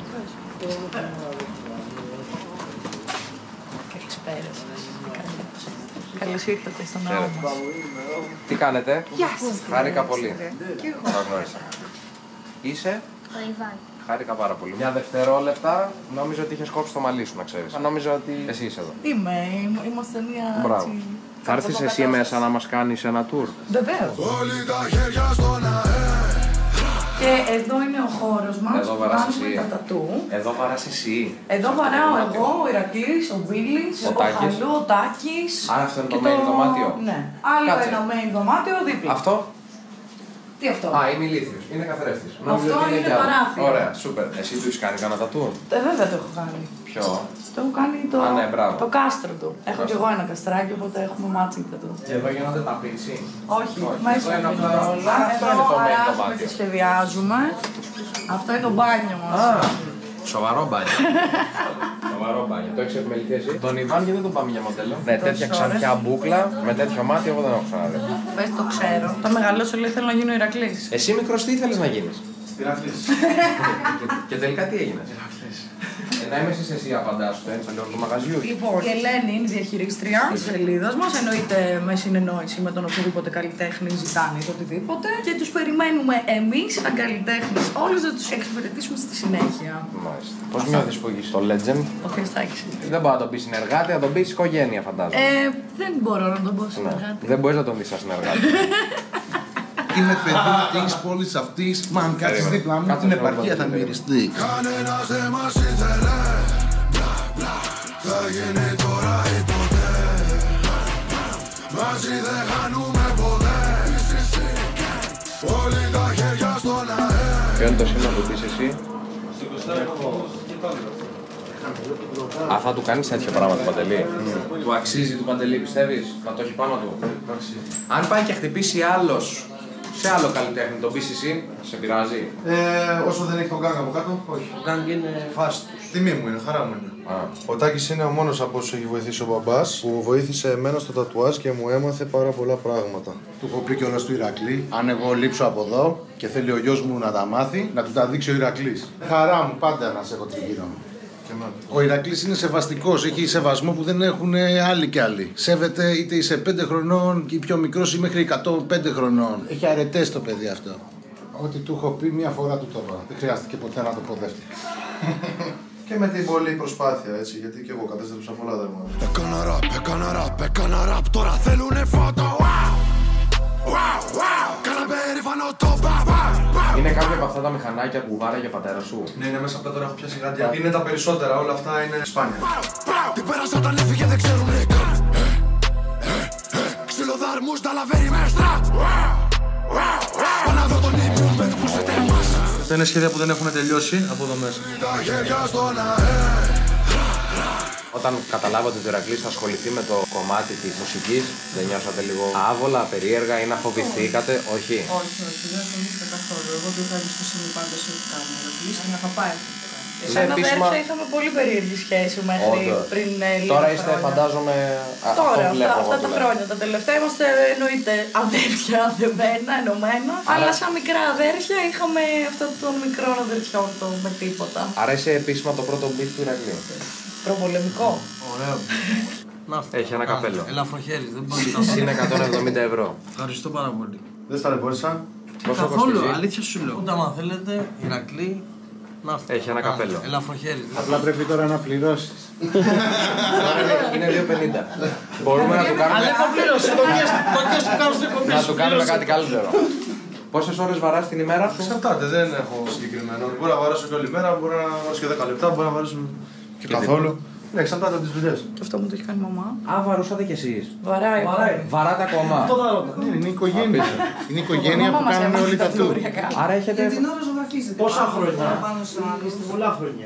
Καλησπέρα σας. Καλώς ήρθατε στον ναό μας. Τι κάνετε? Γεια σας. Χάρηκα πολύ. Και εγώ. Το γνώρισα. Είσαι? Το Ιβάν. Χάρηκα πάρα πολύ. Μια δευτερόλεπτα νόμιζα ότι είχες κόψει το μαλλί σου, να ξέρεις. Νόμιζα ότι εσύ είσαι εδώ. Είμαστε μια. Μπράβο. Θα έρθεις εσύ μέσα να μας κάνεις ένα tour? Βεβαίως. Όλοι τα χέρια στον αέρα. Και εδώ είναι ο χώρος μας. Εδώ βαράς κάνουμε εσύ. τα τατού. Εδώ βαράς εσύ. Εδώ βαράω εγώ, ο Ηρακλής, ο Βίλης, ο Τάκης. Χαλού, ο Τάκης. Άρα αυτό είναι και το main δωμάτιο. Ναι. Άλλο Κάτσε. ένα main δωμάτιο δίπλα. Αυτό. Τι αυτό? Α, είμαι ηλίθιος. Είναι καθρέφτης. Αυτό είναι παράθυρο. Ωραία, σούπερ. Εσύ του έχεις κάνει κανένα τατού? Βέβαια το έχω κάνει. Ποιο? Το έχω κάνει μπράβο. το κάστρο του. Έχω κι εγώ ένα καστράκι, οπότε έχουμε matching τατού. Και εδώ γίνονται τα πίτσι. Όχι, μέσα είναι όλα. Αυτό είναι το main Εδώ κομμάτι. και σχεδιάζουμε. Αυτό είναι το μπάνιο μας. Σοβαρό μπάνιο. Σοβαρό μπάνιο. Το έχεις επιμεληθεί εσύ? Τον Ιβάν γιατί δεν τον πάμε για μοντέλο? Με τέτοια ξανθιά μπούκλα, με τέτοιο μάτι, εγώ δεν έχω ξαναδεί. Πες το ξέρω. Όταν μεγαλώσω λέει θέλω να γίνω Ηρακλής. Εσύ μικρός τι ήθελες να γίνεις? Ηρακλής. Και τελικά τι έγινες? Να είμαι εσύ απαντάς στο ένσαλιο του μαγαζιού. Λοιπόν, η Ελένη είναι διαχειρίστρια της σελίδας μας. Εννοείται με συνεννόηση με τον οποιοδήποτε καλλιτέχνη ζητάνε ή το οτιδήποτε. Και τους περιμένουμε εμείς, σαν καλλιτέχνες, όλους να τους εξυπηρετήσουμε στη συνέχεια. Μάλιστα. Πώς νιώθεις που έχεις το Legend? Ο Χριστάκης. Δεν μπορεί να τον πει συνεργάτη, να τον πει οικογένεια, φαντάζομαι. Δεν μπορώ να τον πω συνεργάτη. Δεν μπορείς να τον δεις σαν συνεργάτη. Είμαι παιδί της πόλης αυτής. Μα αν κάτσεις δίπλα μου, την επαρχία θα μυριστεί. Κανένας δεν μας ήθελε. Θα γίνει τώρα ή ποτέ. Μαζί δεν χάνουμε ποτέ. Όλοι τα χέρια στον αέρα. Ποιο είναι το σήμα που πεις εσύ? Α, θα του κάνεις τέτοιο πράγμα του Παντελή. Του αξίζει του Παντελή, πιστεύεις? Να το έχει πάνω του. Αν πάει και χτυπήσει άλλος σε άλλο καλλιτέχνη, τον πεις εσύ, σε πειράζει? Όσο δεν έχει τον γκάγκ από κάτω, όχι. Ο γκάγκ είναι φάση τους. Τιμή μου είναι, χαρά μου είναι. Ο Τάκης είναι ο μόνος από όσους έχει βοηθήσει ο μπαμπάς που βοήθησε εμένα στο τατουάζ και μου έμαθε πάρα πολλά πράγματα. Του έχω πει κιόλας του Ηρακλή. Αν εγώ λείψω από εδώ και θέλει ο γιος μου να τα μάθει, να του τα δείξει ο Ηρακλής. Χαρά μου πάντα να σε έχω τριγύρω μου. Ο Ηρακλής είναι σεβαστικός, έχει σεβασμό που δεν έχουν άλλοι κι άλλοι. Σέβεται είτε είσαι 5 χρονών ή πιο μικρός ή μέχρι 105 χρονών. Έχει αρετές το παιδί αυτό. Ό,τι του έχω πει μία φορά του το είπα. Δεν χρειάστηκε ποτέ να το πω δεύτερη. Και με την πολλή προσπάθεια, έτσι, γιατί και εγώ κατέστρεψα πολλά δέρματα. Έκανα ραπ, τώρα θέλουνε φώτο. Κάνα περήφανο το μπαμπά. Είναι κάποια από αυτά τα μηχανάκια που βάραγε ο πατέρας σου? Ναι, είναι μέσα από τα τώρα έχω πιάσει γάντια. Είναι τα περισσότερα, όλα αυτά είναι σπάνια. Τι πέρασα όταν έφυγε δεν ξέρουνε καν. Ξυλοδαρμούς τα λαβέρι μέστρα. Πάω να δω τον ύπνο με που σε τέμας. Αυτά είναι σχέδια που δεν έχουν τελειώσει από εδώ μέσα. Τα χέρια στον αέρα. Όταν καταλάβατε ότι ο Ηρακλής θα ασχοληθεί με το κομμάτι της μουσικής, δεν νιώσατε λίγο άβολα, περίεργα ή να φοβηθήκατε? Όχι. Όχι, δεν φοβήθηκα καθόλου. Εγώ το είχα εμπιστοσύνη πάντα σε ό,τι κάνει ο Ηρακλής και να θα πάει. Σαν αδέρφια είχαμε πολύ περίεργη σχέση μέχρι πριν λίγα Τώρα είστε, φαντάζομαι, τώρα, αυτά τα χρόνια, τα τελευταία είμαστε εννοείται αδέρφια, δεμένα, ενωμένα. Αλλά σαν μικρά αδέρφια είχαμε αυτό των μικρών αδερφιών με τίποτα. Άρα είσαι επίσημα το πρώτο beat του Ηρακλή. Προπολεμικό. Ωραίο. Έχει ένα καπέλο. Ελαφροχέρι, δεν μπορεί να Είναι 170 ευρώ. Ευχαριστώ πάρα πολύ. Δεν στα ταλαιπώρησα. Πόσο Καθόλου, κοστίζει? αλήθεια σου λέω. Όταν αν θέλετε, Ηρακλή, να έρθει. Έχει ένα καπέλο. Ελαφροχέρι. Απλά πρέπει τώρα να πληρώσεις. Είναι 2,50. Μπορούμε να του κάνουμε. Αλλά έχω πλήρωση, το κες του κάνω στο εκπομπή. Να του κάνουμε κάτι καλύτερο. Πόσες ώρες βαράς την ημέρα? Εξαρτάται, δεν έχω συγκεκριμένο. Μπορεί να βαράσω και όλη μέρα, μπορεί να βαράσω και 10 λεπτά, μπορεί να βαράσω και καθόλου. Ναι, εξαρτάται από τις δουλειές. Και αυτό μου το έχει κάνει η μαμά. Α, βαρούσατε κι εσείς? Βαράει. Βαράτε ακόμα? Είναι η οικογένεια. Είναι η οικογένεια που κάνουν όλοι τα τουρ. Άρα έχετε. Πόσα χρόνια? Πολλά χρόνια.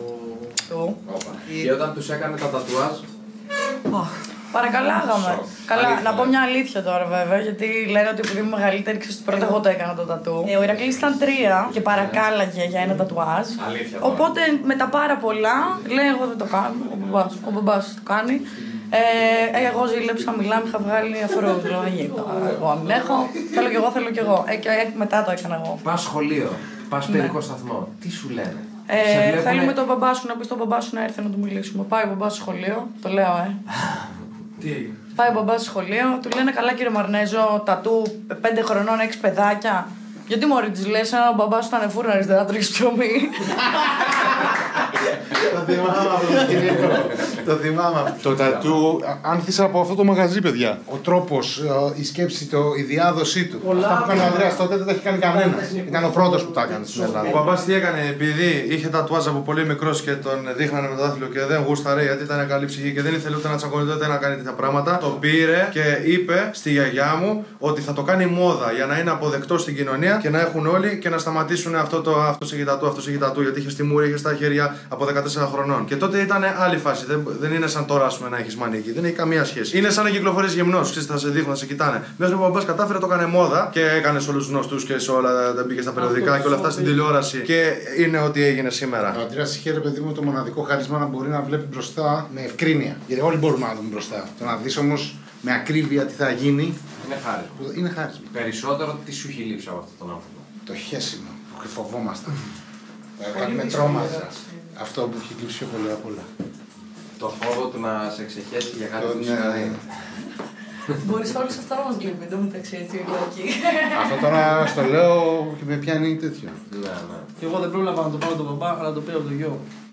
Και όταν τους έκανε τα τατουάζ? Παρακαλάγαμε. Καλά, να πω μια αλήθεια τώρα βέβαια, γιατί λένε ότι επειδή είμαι μεγαλύτερη, ξέρεις ότι πρώτα εγώ το έκανα το τατού. Ο Ηρακλής ήταν 3 και παρακάλαγε για ένα τατουάζ. Αλήθεια. Οπότε με τα πάρα πολλά, λέει εγώ δεν το κάνω. Ο μπαμπάς το κάνει. Εγώ ζήλεψα, μιλάμε, είχα βγάλει αφρό. Λέω δεν γίνεται. Εγώ αν έχω, θέλω κι εγώ. Και μετά το έκανα εγώ. Πας σχολείο, πας παιδικό σταθμό. Τι σου λένε? Θέλουμε τον μπαμπά σου να πει στον μπαμπά σου να έρθει να του μιλήσουμε. Πάει ο μπαμπάς στο σχολείο, το λέω, Τι έγινε? Πάει ο μπαμπάς στο σχολείο, του λένε καλά κύριε Μαρνέζο, τατού, 5 χρονών, 6 παιδάκια. Γιατί μωρή της λες, ο μπαμπάς σου ήταν φούρναρης, δεν θα τρώγεις ψωμί. Το θυμάμαι από το σκηνικό. Το θυμάμαι. Το τατού άνθησα από αυτό το μαγαζί, παιδιά. Ο τρόπος, η σκέψη, η διάδοσή του. Αυτά που έκανε ο Ανδρέας τότε δεν τα έχει κάνει κανένα. Ήταν ο πρώτος που τα έκανε στην Ελλάδα. Ο μπαμπάς τι έκανε, επειδή είχε τατουάζ από πολύ μικρός και τον δείχνανε με το δάχτυλο και δεν γούσταρε γιατί ήταν καλή ψυχή και δεν ήθελε ούτε να τσακώνεται ούτε να κάνει τέτοια πράγματα. Το πήρε και είπε στη γιαγιά μου ότι θα το κάνει μόδα για να είναι αποδεκτό στην κοινωνία και να έχουν όλοι και να σταματήσουν αυτό έχει τατού, γιατί είχε στη μούρη, είχε στα χέρια από 14 χρονών. Και τότε ήταν άλλη φάση. Δεν είναι σαν τώρα πούμε, να έχει μανίκι. Δεν έχει καμία σχέση. Είναι σαν να κυκλοφορεί γυμνός. Θα σε δείχνουν, θα σε κοιτάνε. Μέχρι που ο μπαμπάς κατάφερε, το έκανε μόδα και έκανε σε όλους τους γνωστούς και σε όλα. Δεν πήγε στα περιοδικά και όλα αυτά στην τηλεόραση. Και είναι ό,τι έγινε σήμερα. Ο Αντρέας είχε ρε παιδί μου το μοναδικό χάρισμα να μπορεί να βλέπει μπροστά με ευκρίνεια. Γιατί όλοι μπορούμε να δούμε μπροστά. Το να δει όμως με ακρίβεια τι θα γίνει. Είναι χάρισμα. Είναι χάρισμα. Περισσότερο τι σου έχει λείψει από αυτόν τον άνθρωπο. Το χέσιμο που φοβόμασταν. Με τρόμαζε. Αυτό που έχει κλείσει πιο πολύ απ' όλα. Το φόβο του να σε ξεχέσει για κάτι που σημαίνει. Μπορείς όλους αυτά να μας λείπει, εν τω μεταξύ έτσι εκεί. Αυτό τώρα στο λέω και με πιάνει τέτοιο. Ναι. Και εγώ δεν πρόλαβα να το πάρω τον μπαμπά, αλλά το πήρα από το γιο.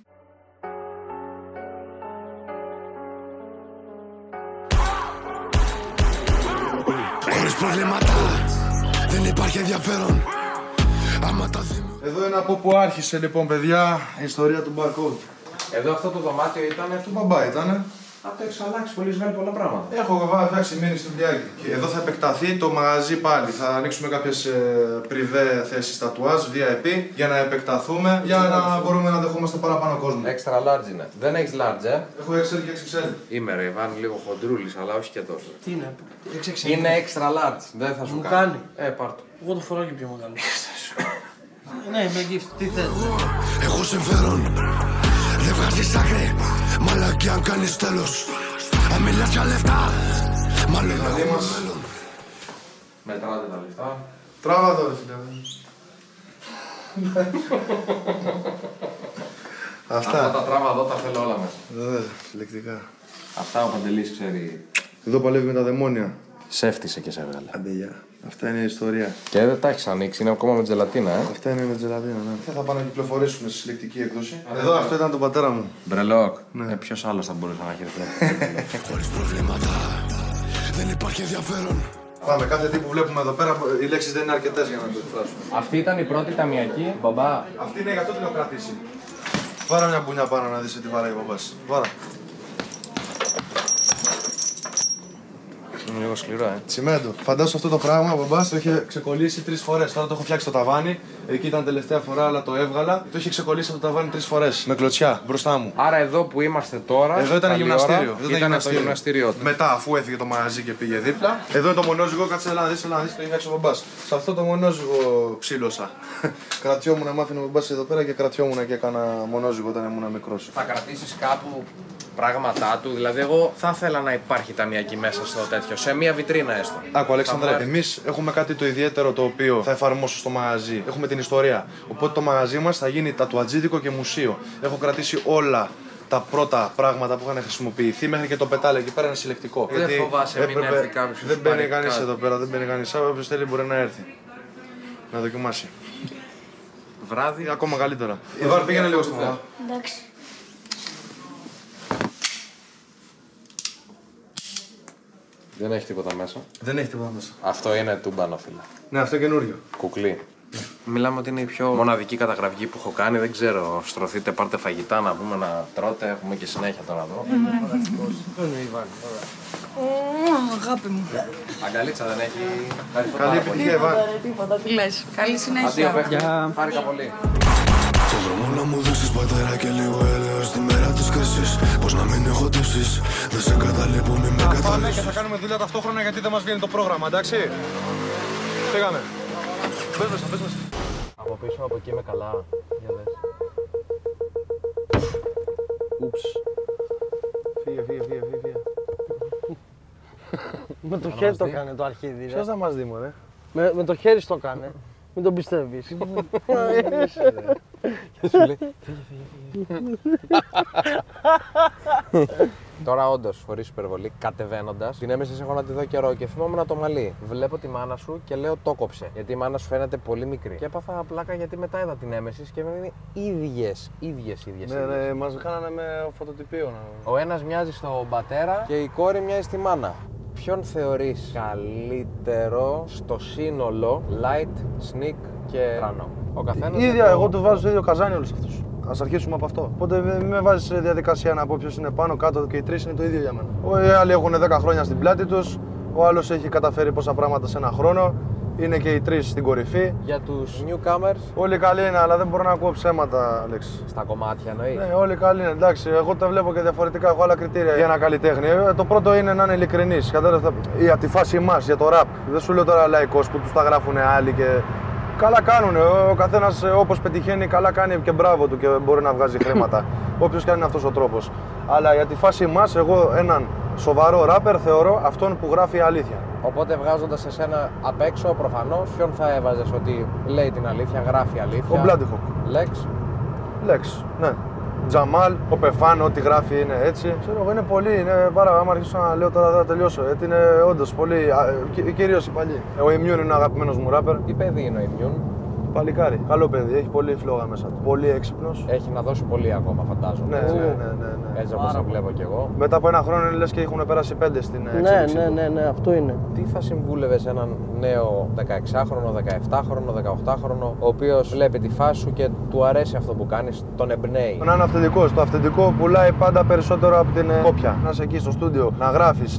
Χωρίς προβλήματα, δεν υπάρχει ενδιαφέρον. Εδώ είναι από που άρχισε λοιπόν, παιδιά, η ιστορία του barcode. Εδώ αυτό το δωμάτιο ήταν. Του μπαμπά ήτανε. Αυτό έχει αλλάξει πολύ, βγάλει πολλά πράγματα. Έχω φτιάξει μείνει στην Πλιάκη. Εδώ θα επεκταθεί το μαγαζί πάλι. Θα ανοίξουμε κάποιες πριβέ θέσεις τατουάζ, VIP, για να επεκταθούμε, για να μπορούμε να δεχόμαστε παραπάνω κόσμο. Extra large είναι. Δεν έχεις large, Έχω XL και XXL. Είμαι ρε, Ιβάν, λίγο χοντρούλης, αλλά όχι και τόσο. Τι είναι, Είναι extra large, δεν θα σου κάνει. Πάρ' το. Εγώ το φοράω και πιο μεγάλο. Ναι, με gift, τι θες. Έχω συμφέρον, δεν βγάζεις άκρη, μαλακή αν κάνεις τέλος. Αν μιλάς για λεφτά, μάλλον έχουμε μέλλον. Μετράτε τα λεφτά. Τράβα το ρε φίλε. Αυτά τα τράβα εδώ τα θέλω όλα μέσα. Συλλεκτικά. Αυτά ο Παντελής ξέρει. Εδώ παλεύει με τα δαιμόνια. Σέφτισε και σε έβγαλε. Αντεγιά. Αυτά είναι η ιστορία. Και δεν τα έχεις ανοίξει, είναι ακόμα με τζελατίνα, Αυτά είναι με τζελατίνα, ναι. Θα πάνε να κυκλοφορήσουμε στη συλλεκτική έκδοση. Εδώ αυτό ήταν το πατέρα μου. Μπρελόκ. Ναι. Ποιος άλλος θα μπορούσε να έχει Χωρίς προβλήματα, δεν υπάρχει ενδιαφέρον. Πάμε, κάθε τι που βλέπουμε εδώ πέρα, οι λέξεις δεν είναι αρκετές για να το εκφράσουμε. Αυτή ήταν η πρώτη ταμιακή, μπαμπά. Αυτή είναι για αυτό την έχω κρατήσει. Βάρα μια μπουνιά πάνω να δεις τι βαράει ο μπαμπάς. Βάρα. Είναι λίγο σκληρό, Τσιμέντο. Φαντάσου αυτό το πράγμα ο μπαμπάς το είχε ξεκολλήσει 3 φορές. Τώρα το έχω φτιάξει το ταβάνι. Εκεί ήταν τελευταία φορά, αλλά το έβγαλα. Το είχε ξεκολλήσει από το ταβάνι 3 φορές. Με κλωτσιά μπροστά μου. Άρα εδώ που είμαστε τώρα. Εδώ ήταν γυμναστήριο. Ήταν το γυμναστήριο του. Μετά, αφού έφυγε το μαγαζί και πήγε δίπλα. Εδώ είναι το μονόζυγο. Κάτσε να δεις, το είχε φτιάξει ο μπαμπάς. Σε αυτό το μονόζυγο ψήλωσα. Κρατιόμουν, μ' άφηνε ο μπαμπάς εδώ πέρα και κρατιόμουν και έκανα μονόζυγο όταν ήμουν μικρός. Θα κρατήσεις κάπου πράγματά του, δηλαδή εγώ θα ήθελα να υπάρχει ταμιακή μέσα στο τέτοιο, σε μία βιτρίνα έστω. Άκου Αλέξανδρε, εμείς έχουμε κάτι το ιδιαίτερο το οποίο θα εφαρμόσω στο μαγαζί. Έχουμε την ιστορία. Οπότε το μαγαζί μας θα γίνει τατουατζίδικο και μουσείο. Έχω κρατήσει όλα τα πρώτα πράγματα που είχαν χρησιμοποιηθεί μέχρι και το πετάλαιο εκεί πέρα είναι συλλεκτικό. Δεν φοβάσαι μην έρθει κάποιος. Δεν μπαίνει κανείς εδώ πέρα, δεν μπαίνει κανείς. Όποιος θέλει μπορεί να έρθει. Να δοκιμάσει. Βράδυ. Ακόμα καλύτερα. Ιβάρ, πήγαινε λίγο στο μαγαζί. Εντάξει. Δεν έχει τίποτα μέσα. Δεν έχει τίποτα μέσα. Αυτό είναι τούμπανο, φίλε. Ναι, αυτό καινούριο. Κουκλί. Μιλάμε ότι είναι η πιο μοναδική καταγραφή που έχω κάνει. Δεν ξέρω, στρωθείτε, πάρτε φαγητά να πούμε να τρώτε. Έχουμε και συνέχεια τώρα εδώ. Αγάπη μου. Αγκαλίτσα δεν έχει. Καλή επιτυχία, Ιβάν. Τίποτα, τι λες. Καλή συνέχεια. Χάρηκα πολύ. Στον δρόμο να μου δείξεις πατέρα και λίγο έλεος στη μέρα της κρίσης. Πώς να μην έχω τύψεις, δεν σε καταλείπω, μη με καταλήψεις. Πάμε και θα κάνουμε δουλειά ταυτόχρονα γιατί δεν μας βγαίνει το πρόγραμμα, εντάξει. Πήγαμε. Μπες μέσα, μπες μέσα. Από πίσω, από εκεί είμαι καλά. Για δες. Ούψ. Φύγε. Με το χέρι το έκανε το αρχίδι. Ποιος θα μας δει, μωρέ. Με το χέρι το έκανε. Μην τον πιστεύεις. Και σου λέει, φύγε. Τώρα, όντως, χωρίς υπερβολή, κατεβαίνοντας, την Νέμεσης έχω να τη δω καιρό και θυμόμουν το μαλλί. Βλέπω τη μάνα σου και λέω το κόψε. Γιατί η μάνα σου φαίνεται πολύ μικρή. Και έπαθα πλάκα γιατί μετά είδα την Νέμεσης και είναι ίδιες. Ναι, μας κάνανε με φωτοτυπίο. Ο ένας μοιάζει στον πατέρα και η κόρη μοιάζει στη μάνα. Ποιον θεωρείς καλύτερο στο σύνολο light, sneak και ράνο? Ο καθένας. Ίδια, εγώ του βάζω στο ίδιο καζάνι όλους αυτούς. Ας αρχίσουμε από αυτό. Οπότε μην με βάζεις σε διαδικασία να πω ποιος είναι πάνω, κάτω και οι τρεις είναι το ίδιο για μένα. Οι άλλοι έχουν 10 χρόνια στην πλάτη τους, ο άλλος έχει καταφέρει πόσα πράγματα σε ένα χρόνο. Είναι και οι τρεις στην κορυφή. Για τους newcomers. Όλοι καλοί είναι, αλλά δεν μπορώ να ακούω ψέματα, Αλέξη. Στα κομμάτια εννοεί. Ναι, όλοι καλοί είναι. Εντάξει, εγώ τα βλέπω και διαφορετικά. Έχω άλλα κριτήρια για ένα καλλιτέχνη. Το πρώτο είναι να είναι ειλικρινής. Για τη φάση μας, για το ραπ. Δεν σου λέω τώρα λαϊκός που τους τα γράφουν άλλοι και. Καλά κάνουνε. Ο καθένας όπως πετυχαίνει, καλά κάνει και μπράβο του και μπορεί να βγάζει χρήματα. Όποιος κάνει αυτός ο τρόπος. Αλλά για τη φάση μας, εγώ έναν σοβαρό ράπερ θεωρώ αυτόν που γράφει αλήθεια. Οπότε βγάζοντας εσένα απ' έξω, προφανώς, ποιον θα έβαζες ότι λέει την αλήθεια, γράφει αλήθεια? Ο Bloody Hawk. Lex, ναι. Τζαμάλ, ο Πεφάν, ό,τι γράφει είναι έτσι. Ξέρω εγώ, είναι πολύ. Είναι πάρα. Άμα αρχίσω να λέω τώρα, θα τελειώσω. Γιατί είναι όντως πολύ. Κυρίως οι παλιοί. Ο Immune είναι ο αγαπημένος μου ράπερ. Τι παιδί είναι ο Immune? Παλικάρι. Καλό παιδί, έχει πολύ φλόγα μέσα του. Πολύ έξυπνος. Έχει να δώσει πολύ ακόμα, φαντάζομαι. Ναι. Έτσι όπως το βλέπω κι εγώ. Μετά από ένα χρόνο λες και έχουν περάσει 5 στην εξέλιξη. Ναι, αυτό είναι. Τι θα συμβούλευες έναν νέο 16χρονο, 17χρονο, 18χρονο, ο οποίος βλέπει τη φάση σου και του αρέσει αυτό που κάνεις, τον εμπνέει? Να είναι αυθεντικός. Το αυθεντικό πουλάει πάντα περισσότερο από την κόπια. Να είσαι εκεί στο στούντιο, να γράφεις.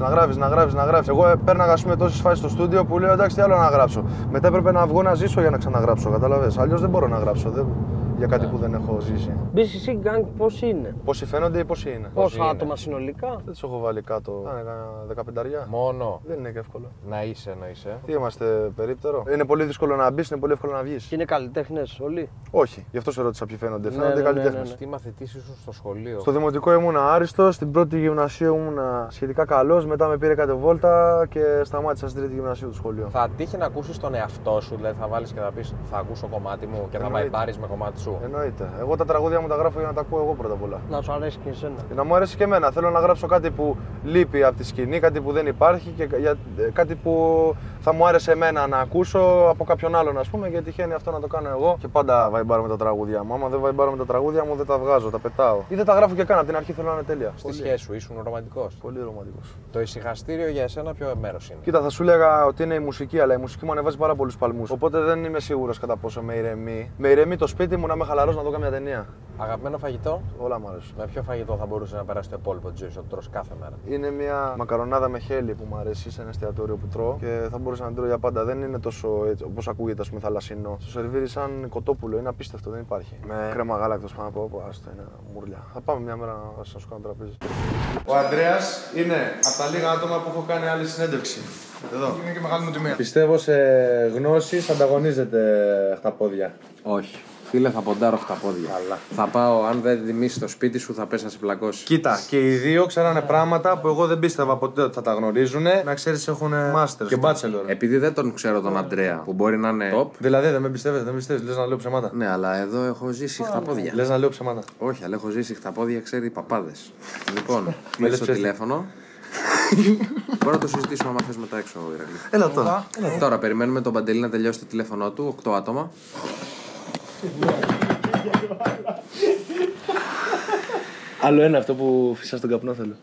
Εγώ πέρναγα ας πούμε τόσες φάσεις στο στούντιο που λέω εντάξει, τι άλλο να γράψω. Μετά έπρεπε να βγω να ζήσω για να ξαναγράψω. Καταλαβες. Αλλιώς δεν μπορώ να γράψω για κάτι που δεν έχω ζήσει. BCC Gang πόσοι είναι? Πόσοι φαίνονται ή πόσοι είναι? Πόσα άτομα συνολικά? Δεν τους έχω βάλει κάτω. Κάνα 15. Μόνο. Δεν είναι και εύκολο. Να είσαι. Τι είμαστε, περίπτερο? Είναι πολύ δύσκολο να μπεις, είναι πολύ εύκολο να βγεις. Και είναι καλλιτέχνες όλοι? Όχι, γι' αυτό σε ρώτησα ποιοι φαίνονται. Φαίνονται καλλιτέχνες. Τι μαθητής ήσουν στο σχολείο? Στο δημοτικό ήμουν άριστος, στην πρώτη γυμνασίου ήμουν σχετικά καλός, μετά με πήρε κατεβόλτα και σταμάτησα στην τρίτη γυμνασίου του σχολείου. Θα τύχει να ακούσεις τον εαυτό σου, δηλαδή θα βάλεις και θα πεις θα ακούσω κομμάτι μου και θα βαϊμπάρεις με κομμάτι σου? Εννοείται. Εγώ τα τραγούδια μου τα γράφω για να τα ακούω εγώ πρώτα απ' όλα. Να σου αρέσει και εσένα. Να μου αρέσει και εμένα. Θέλω να γράψω κάτι που λείπει από τη σκηνή, κάτι που δεν υπάρχει και κάτι που θα μου άρεσε εμένα να ακούσω από κάποιον άλλον, ας πούμε, γιατί τυχαίνει αυτό να το κάνω εγώ. Και πάντα βαϊμπάρω με τα τραγούδια μου. Άμα δεν βαϊμπάρω με τα τραγούδια μου, δεν τα βγάζω, τα πετάω. Ή δεν τα γράφω και καν. Από την αρχή θέλω να είναι τέλεια. Στη σχέση σου ήσουν ρομαντικός? Πολύ ρομαντικός. Το ησυχαστήριο για εσένα ποιο μέρος είναι? Κοίτα, θα σου έλεγα ότι είναι η μουσική, αλλά η μουσική μου ανεβάζει πάρα πολλούς παλμούς. Οπότε δεν είμαι σίγουρος κατά πόσο με ηρεμεί. Με ηρεμεί το σπίτι μου να είμαι χαλαρός να δω καμιά ταινία. Αγαπημένο φαγητό? Όλα μου αρέσουν. Με ποιο φαγητό θα μπορούσε να περάσει το υπόλοιπο τη ζωή σου, το τρως κάθε μέρα? Είναι μια μακαρονάδα με χέλι που μου αρέσει σε ένα εστιατόριο που τρώω και θα μπορούσα να την τρώω για πάντα. Δεν είναι τόσο έτσι όπως ακούγεται, ας πούμε, θαλασσινό. Στο σερβίρι σαν κοτόπουλο, είναι απίστευτο, δεν υπάρχει. Με κρέμα γάλακτος πάνω από άστο, είναι μουρλιά. Θα πάμε μια μέρα να σου κάνω τραπέζι. Ο Ανδρέας είναι από τα λίγα άτομα που έχω κάνει άλλη συνέντευξη. Εδώ. Είναι και μεγάλη μου τιμή. Πιστεύω σε γνώσεις ανταγωνίζεται χταπόδια. Όχι. Φίλε, θα ποντάρω αυτά τα πόδια. Καλά. Θα πάω, αν δεν τιμήσει το σπίτι σου, θα πέσει να σε πλακώσει. Κοίτα, και οι δύο ξέρανε πράγματα που εγώ δεν πίστευα ποτέ ότι θα τα γνωρίζουνε. Να ξέρεις, έχουν masters και bachelor. Επειδή δεν τον ξέρω τον Αντρέα, που μπορεί να είναι top. Δηλαδή, δεν με πιστεύεις, λες να λέω ψέματα. Ναι, αλλά εδώ έχω ζήσει χταπόδια. Λες να λέω ψέματα. Όχι, αλλά έχω ζήσει χταπόδια, ξέρει παπάδες. Λοιπόν, κλείνεις το τηλέφωνο. Μπορώ να το συζητήσουμε άμα θες μετά έξω, Ηρακλή. Έλα τώρα. Τώρα περιμένουμε τον Παντελή να τελειώσει το τηλέφωνο του, 8 άτομα. Άλλο ένα αυτό που φυσά στον καπνό θέλω.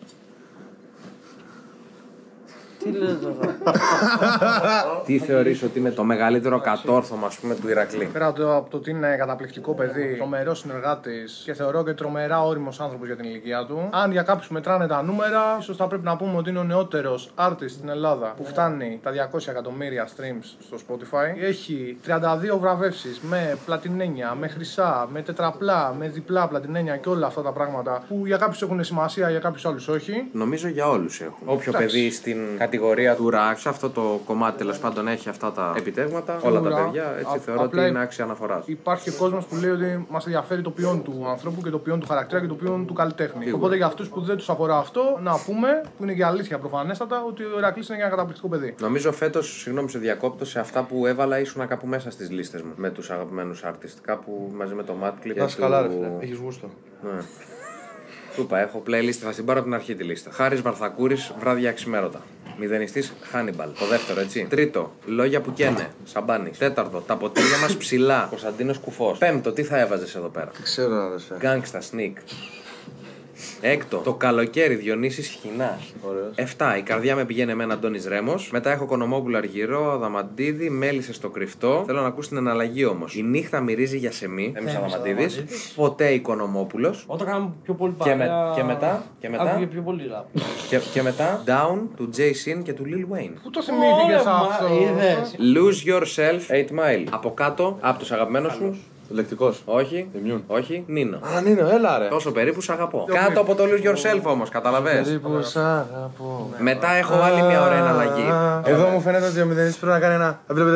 Τι λες τώρα? Τι θεωρείς ότι είναι το μεγαλύτερο κατόρθωμα, ας πούμε, του Ηρακλή? Πέρα από το ότι είναι καταπληκτικό παιδί, τρομερός συνεργάτης και θεωρώ και τρομερά όριμος άνθρωπος για την ηλικία του. Αν για κάποιους μετράνε τα νούμερα, ίσως θα πρέπει να πούμε ότι είναι ο νεότερος artist στην Ελλάδα που φτάνει τα 200 εκατομμύρια streams στο Spotify. Έχει 32 βραβεύσεις με πλατινένια, με χρυσά, με τετραπλά, με διπλά πλατινένια και όλα αυτά τα πράγματα που για κάποιους έχουν σημασία, για κάποιους άλλους όχι. Νομίζω για όλους έχουν. Όποιο παιδί στην κατηγορία του ρακ, αυτό το κομμάτι τέλος πάντων έχει αυτά τα επιτεύγματα, όλα τα παιδιά, έτσι θεωρώ ότι είναι άξια αναφοράς. Υπάρχει κόσμος που λέει ότι μας ενδιαφέρει το ποιόν του ανθρώπου και το ποιόν του χαρακτήρα και το ποιόν του καλλιτέχνη. Σίγουρα. Οπότε για αυτούς που δεν τους αφορά αυτό, να πούμε, που είναι και αλήθεια προφανέστατα, ότι ο Ηρακλής είναι και ένα καταπληκτικό παιδί. Νομίζω φέτος, συγγνώμη σε διακόπτω, σε αυτά που έβαλα ήσουν κάπου μέσα στις λίστες μου με τους αγαπημένους artist. Κάπου μαζί με το Mad Clip. Να καλά, ρε φίλε, έχεις γούστο. Ναι. Του είπα, έχω playlist, θα την πάρω από την αρχή τη λίστα. Χάρης Βαρθακούρης, βράδια αξιμέρωτα. Μηδενιστής Χάνιμπαλ. Το δεύτερο, έτσι. Τρίτο, λόγια που καίνε. Σαμπάνης. Τέταρτο, τα ποτήρια μας ψηλά. Κωνσταντίνος Κουφός. Πέμπτο, τι θα έβαζες εδώ πέρα. Τι ξέρω, αδερφέ. Γκάνγκστα, Sneak. Έκτο, το καλοκαίρι Διονύσης Χινάς. 7, η καρδιά με πηγαίνει εμένα Αντώνης Ρέμος. Μετά έχω Κονομόπουλο Αργυρό, Αδαμαντίδη, Μέλισσες στο κρυφτό. Θέλω να ακούσει την εναλλαγή όμως. Η νύχτα μυρίζει για σεμί. Θέμης Αδαμαντίδης. Ποτέ Οικονομόπουλος. Όταν κάνουμε πιο πολύ παρέα. Και μετά. Πιο πολύ ραπ. Και μετά Down του Jay Sin και του Lil Wayne. Πού το θυμήθηκες αυτό? Lose Yourself 8 Mile. Από κάτω, από τους αγαπημένους σου. Λεκτικός. Όχι. Όχι. Νίνο. Α, Νίνο, έλα ρε. Τόσο περίπου σ' αγαπώ. Κάτω από το Lose Yourself όμως, καταλαβες. Περίπου σ' αγαπώ. Μετά έχω άλλη μια ωραία εναλλαγή. Εδώ μου φαίνεται ότι ο μηδενιστής πρέπει να κάνει ένα.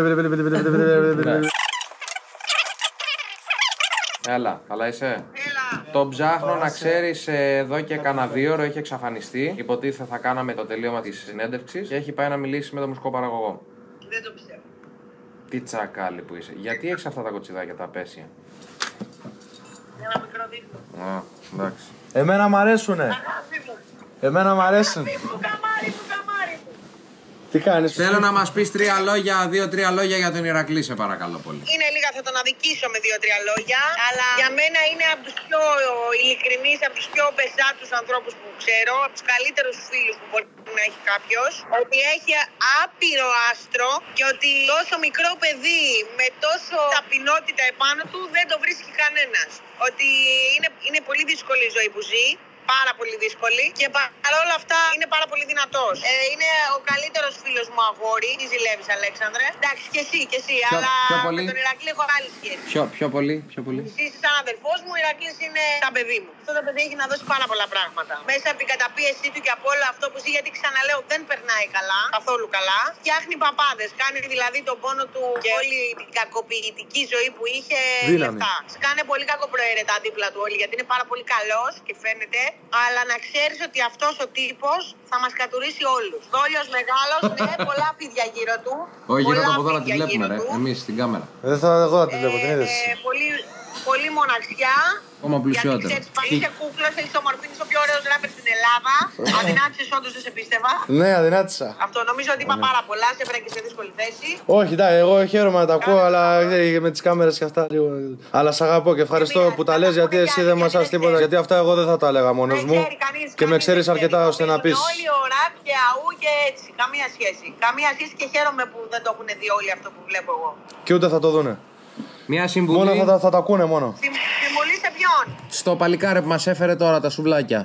Έλα, καλά είσαι. Το ψάχνω να ξέρεις εδώ και κάνα 2 ώρο έχει εξαφανιστεί. Υποτίθεται θα κάναμε το τελείωμα της συνέντευξης και έχει πάει να μιλήσει με τον μουσικό παραγωγό. Δεν το πιστεύω. Τι τσακάλι που είσαι. Γιατί έχεις αυτά τα κοτσιδάκια τα απέσια. Ένα μικρό δίκτυο. Α, εντάξει. Εμένα μ' αρέσουνε. Εμένα μ' αρέσουν. Το καμάρι του. Τι κάνεις? Θέλω να μας πεις 2-3 λόγια για τον Ηρακλή, σε παρακαλώ πολύ. Είναι λίγα, θα τον αδικήσω με 2-3 λόγια. Αλλά για μένα είναι από τους πιο ειλικρινείς, από τους πιο πεζάτους ανθρώπους που ξέρω, από τους καλύτερους φίλους που μπορεί να έχει κάποιος. Ότι έχει άπειρο άστρο και ότι τόσο μικρό παιδί με τόσο ταπεινότητα επάνω του δεν το βρίσκει κανένας. Ότι είναι πολύ δύσκολη η ζωή που ζει. Πάρα πολύ δύσκολη και παρόλα αυτά είναι πάρα πολύ δυνατός. Είναι ο καλύτερος φίλος μου αγόρι. Τι ζηλεύεις, Αλέξανδρε? Εντάξει, και εσύ. Αλλά με τον Ηρακλή έχω άλλη σχέση. Πιο πολύ. Εσύ είσαι σαν αδερφός μου, ο Ηρακλής είναι σαν παιδί μου. Αυτό το παιδί έχει να δώσει πάρα πολλά πράγματα. Μέσα από την καταπίεσή του και από όλο αυτό που ζει, γιατί ξαναλέω δεν περνάει καλά, καθόλου καλά. Φτιάχνει παπάδες. Κάνει δηλαδή τον πόνο του και όλη την κακοποιητική ζωή που είχε λεφτά. Σκάνε πολύ κακοπροαίρετα δίπλα του όλοι γιατί είναι πάρα πολύ καλός και φαίνεται. Αλλά να ξέρεις ότι αυτός ο τύπος θα μας κατουρίσει όλους. Δόλιος μεγάλος, ναι, πολλά φίδια γύρω του. Όχι, γύρω από εδώ να τη βλέπουμε, ρε. Εμείς στην κάμερα. Δεν θα εγώ να τη βλέπω, την είδες. Πολύ μοναξιά. Ακόμα πλουσιότερο. Γιατί ξέρεις, είσαι κούκλος, έχεις ομορφήνει, είσαι ο πιο ωραίος ράπερ στην Ελλάδα. Αδυνάτησες, όντως δεν σε πίστευα. Ναι, αδυνάτησα. Αυτό νομίζω ότι είπα πάρα πολλά, σε έφερα και σε δύσκολη θέση. Όχι, εντάξει, εγώ χαίρομαι να τα ακούω, αλλά με τις κάμερες και αυτά λίγο. Αλλά σ' αγαπώ και ευχαριστώ που τα λες γιατί εσύ δεν μας άς τίποτα. Γιατί αυτά εγώ δεν θα τα έλεγα μόνος μου. Και με ξέρεις αρκετά ώστε να πεις. Όλοι ο ραπ και αού και έτσι. Καμία σχέση. Καμία σχέση και χαίρομαι που δεν το έχουν δει όλοι αυτό που βλέπω εγώ. Και ούτε θα το δούνε. Μια συμβουλή. Μόνο θα τα ακούνε μόνο. Συμβουλή σε ποιον? Στο παλικάρι που μας έφερε τώρα τα σουβλάκια.